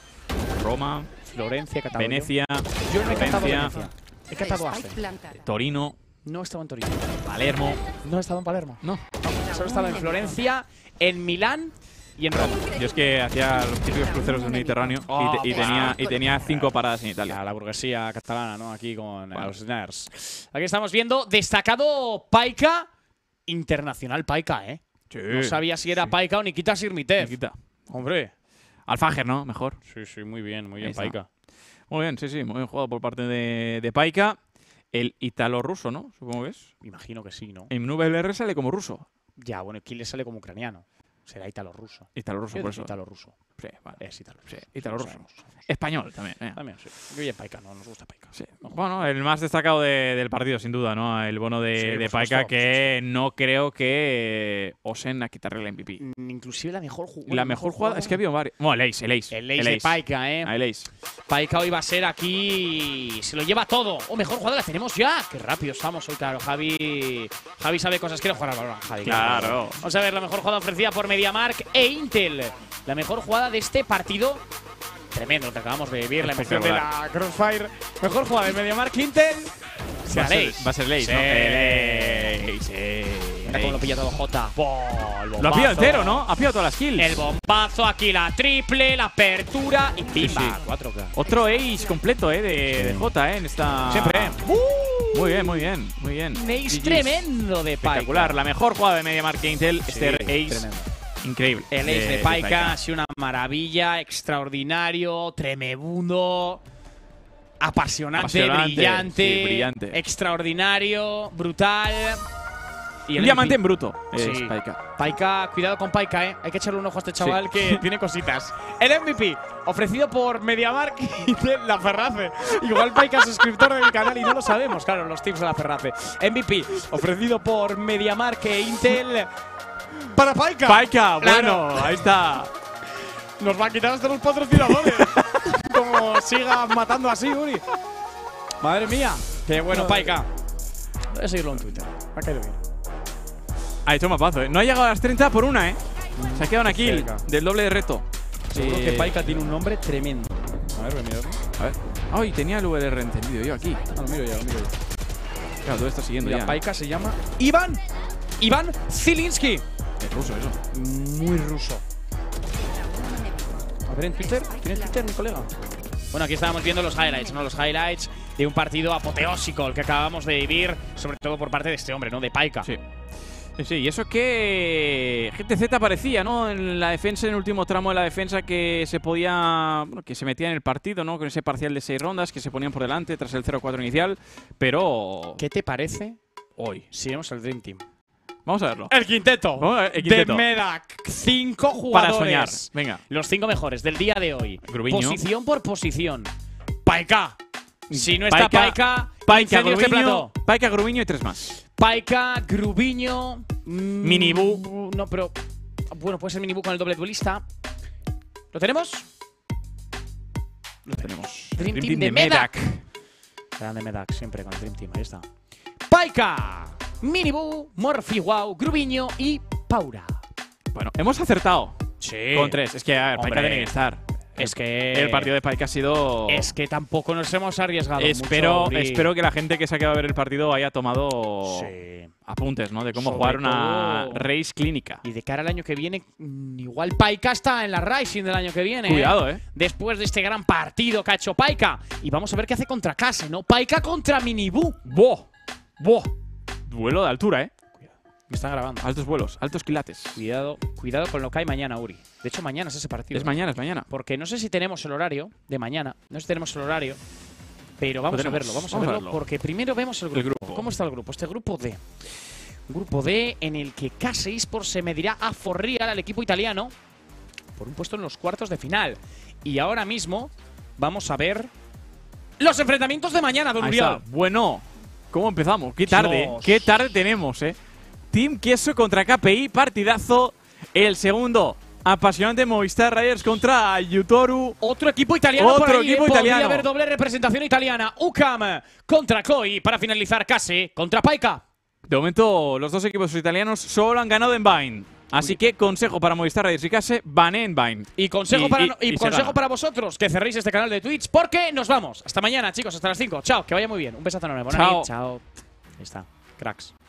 Roma, Florencia, Cataluña. Venecia, Yo no he cantado Venecia, Venecia. He cantado Spike Aspen. plantada. Torino, No he estado en Torino. Palermo. No he estado en Palermo. No. Solo he estado en Florencia, en Milán y en Roma. Yo es que hacía los típicos cruceros del Mediterráneo Oh, y, te- y tenía, y tenía cinco paradas en Italia. La, la burguesía catalana, ¿no? Aquí con eh, los nerds. Aquí estamos viendo destacado Paika, internacional Paika, ¿eh? Sí. No sabía si era Paika o Nikita Sirmitev. Nikita. Hombre. Alfajer, ¿no? Mejor. Sí, sí, muy bien, muy Ahí bien, está. Paika. Muy bien, sí, sí, muy bien jugado por parte de, de Paika. El italo-ruso, ¿no? Supongo que es. Imagino que sí, ¿no? En V L R sale como ruso. Ya, bueno, aquí le sale como ucraniano. Será italo-ruso. Italo-ruso, por eso. Italo-ruso. Sí, vale. Es italo-ruso. Sí, italo-ruso. Lo sabemos. Español también. eh. También, sí. Muy bien, Paika, no nos gusta Paika. Sí. Bueno, el más destacado de- del partido, sin duda, ¿no? El bono de, Sí, por de supuesto, Paika, por que no creo que eh, osen a quitarle el M V P. Mm, Inclusive la mejor jugada. La mejor jugada es que ha habido varios. Bueno, el Ace, el Ace. El ace de Paika, ¿eh? Ah, el Ace. Paika hoy va a ser aquí. Se lo lleva todo. O mejor jugada la tenemos ya. Qué rápido estamos hoy, claro. Javi. Javi sabe cosas. Quiere jugar al balón, Javi. Claro. Vamos a ver la mejor jugada ofrecida por MediaMarkt e Intel. La mejor jugada de este partido. Tremendo lo que acabamos de vivir. La emoción de la Crossfire. Mejor jugada de MediaMarkt Intel. Va a ser, Ace. va a ser el Ace, Sí. ¿no? El Ace. Mira cómo lo pilla todo J. Buah, el Lo ha bombazo. pillado entero, ¿no? Ha pillado todas las kills. El bombazo aquí, la triple, la apertura y pimba. sí. cuatro K. Otro Ace completo, ¿eh? De, de J, ¿eh? En esta. Siempre. Muy bien, muy bien, muy bien. Un ace G Gs. tremendo de Paika. Espectacular. La mejor jugada de MediaMarkt e Intel. Sí, este Ace. tremendo. Increíble. El ace de, Paika ha sido una maravilla, extraordinario, tremebundo, apasionante, Apasionante, brillante, sí, brillante. extraordinario, brutal. Y el Un diamante M V P. en bruto. Es Sí. Paika. Paika, cuidado con Paika, ¿eh? Hay que echarle un ojo a este chaval que tiene cositas. El M V P, ofrecido por MediaMarkt y de la Ferrace. Igual Paika es suscriptor del canal y no lo sabemos, claro, los tips de la Ferrace. M V P, ofrecido por MediaMarkt e Intel para Paika. Paika, Claro. bueno, ahí está. Nos va a quitar hasta los patrocinadores. Como siga matando así, Uri. Madre mía. Qué bueno, Paika. Voy a seguirlo en Twitter. Me ha caído bien. Ha hecho mapazo, ¿eh? No ha llegado a las treinta por una, ¿eh? Se ha quedado una kill Cerca. del doble de reto. Seguro Eh, que Paika tiene un nombre tremendo. A ver, voy a mirarlo. A ver. Ay, tenía el V L R encendido yo aquí. Ah, lo miro ya, lo miro ya. Claro, todo está siguiendo Mira, ya. Paika se llama Iván. Iván Zielinski. Es ruso eso. Muy ruso. A ver en Twitter. ¿Tiene Twitter mi colega? Bueno, aquí estábamos viendo los highlights, ¿no? Los highlights de un partido apoteósico, el que acabamos de vivir, sobre todo por parte de este hombre, ¿no? De Paika. Sí. Sí, sí, y eso que G T Z aparecía, ¿no? En la defensa, en el último tramo de la defensa, que se podía. Bueno, que se metía en el partido, ¿no? Con ese parcial de seis rondas que se ponían por delante tras el cero cuatro inicial. Pero. ¿Qué te parece Hoy. si vemos el Dream Team? Vamos a verlo. El quinteto. Vamos a ver el quinteto. De Medak. Cinco Para jugadores. soñar. Venga. Los cinco mejores del día de hoy. Grubiño. Posición por posición. Paika. Si no está Paika, Paika, incendios de Grubiño, plató. Paika, Grubiño y tres más. Paika, Grubiño. mm, Minibú. No, pero. Bueno, puede ser Minibú con el doble duelista. ¿Lo tenemos? Lo tenemos. Dream Dream Team de Medak. Grande Medak, siempre con el Dream Team. Ahí está. Paika, Minibú, Morphy Wow, Grubiño y Paura. Bueno, hemos acertado Sí. con tres. Es que, a ver, Paika Hombre. tiene que estar. Es que. El partido de Paika ha sido. Es que tampoco nos hemos arriesgado. Espero, mucho, Uri. espero que la gente que se ha quedado a ver el partido haya tomado Sí. apuntes, ¿no? De cómo Sobre jugar una todo- race clínica. Y de cara al año que viene, mm, igual Paika está en la Rising del año que viene. Cuidado, ¿eh? Después de este gran partido que ha hecho Paika. Y vamos a ver qué hace contra Kase, ¿no? Paika contra Minibú. ¡Buah! ¡Buah! Duelo de altura, ¿eh? Me está grabando. Altos vuelos, altos quilates. Cuidado, cuidado con lo que hay mañana, Uri. De hecho, mañana es ese partido. Es mañana, es mañana. Porque no sé si tenemos el horario de mañana. No sé si tenemos el horario. Pero vamos tenemos. a verlo, vamos, Vamos a a verlo, verlo. porque primero vemos el grupo. El grupo. ¿Cómo está el grupo? Este grupo D. Grupo D en el que K seis por se medirá a Forreal, al equipo italiano, por un puesto en los cuartos de final. Y ahora mismo vamos a ver los enfrentamientos de mañana, don Ahí Uriol. está. Bueno, ¿cómo empezamos? Qué tarde, Dios. qué tarde tenemos, ¿eh? Team Queso contra K P I, partidazo. El segundo, apasionante Movistar Riders contra Yutoru. Otro equipo italiano Otro por ahí, equipo ¿eh? Podría italiano. haber doble representación italiana. UCAM contra Koi. Para finalizar, Kase contra Paika. De momento, los dos equipos italianos solo han ganado en Vine. Así que consejo para Movistar Riders y Case, bané en Vine. Y consejo, Y- para, y- y y se consejo gana. para vosotros, que cerréis este canal de Twitch, porque nos vamos. Hasta mañana, chicos, hasta las cinco. Chao, que vaya muy bien. Un besazo enorme. Buena Chao. nit. Chao. Ahí está. Cracks.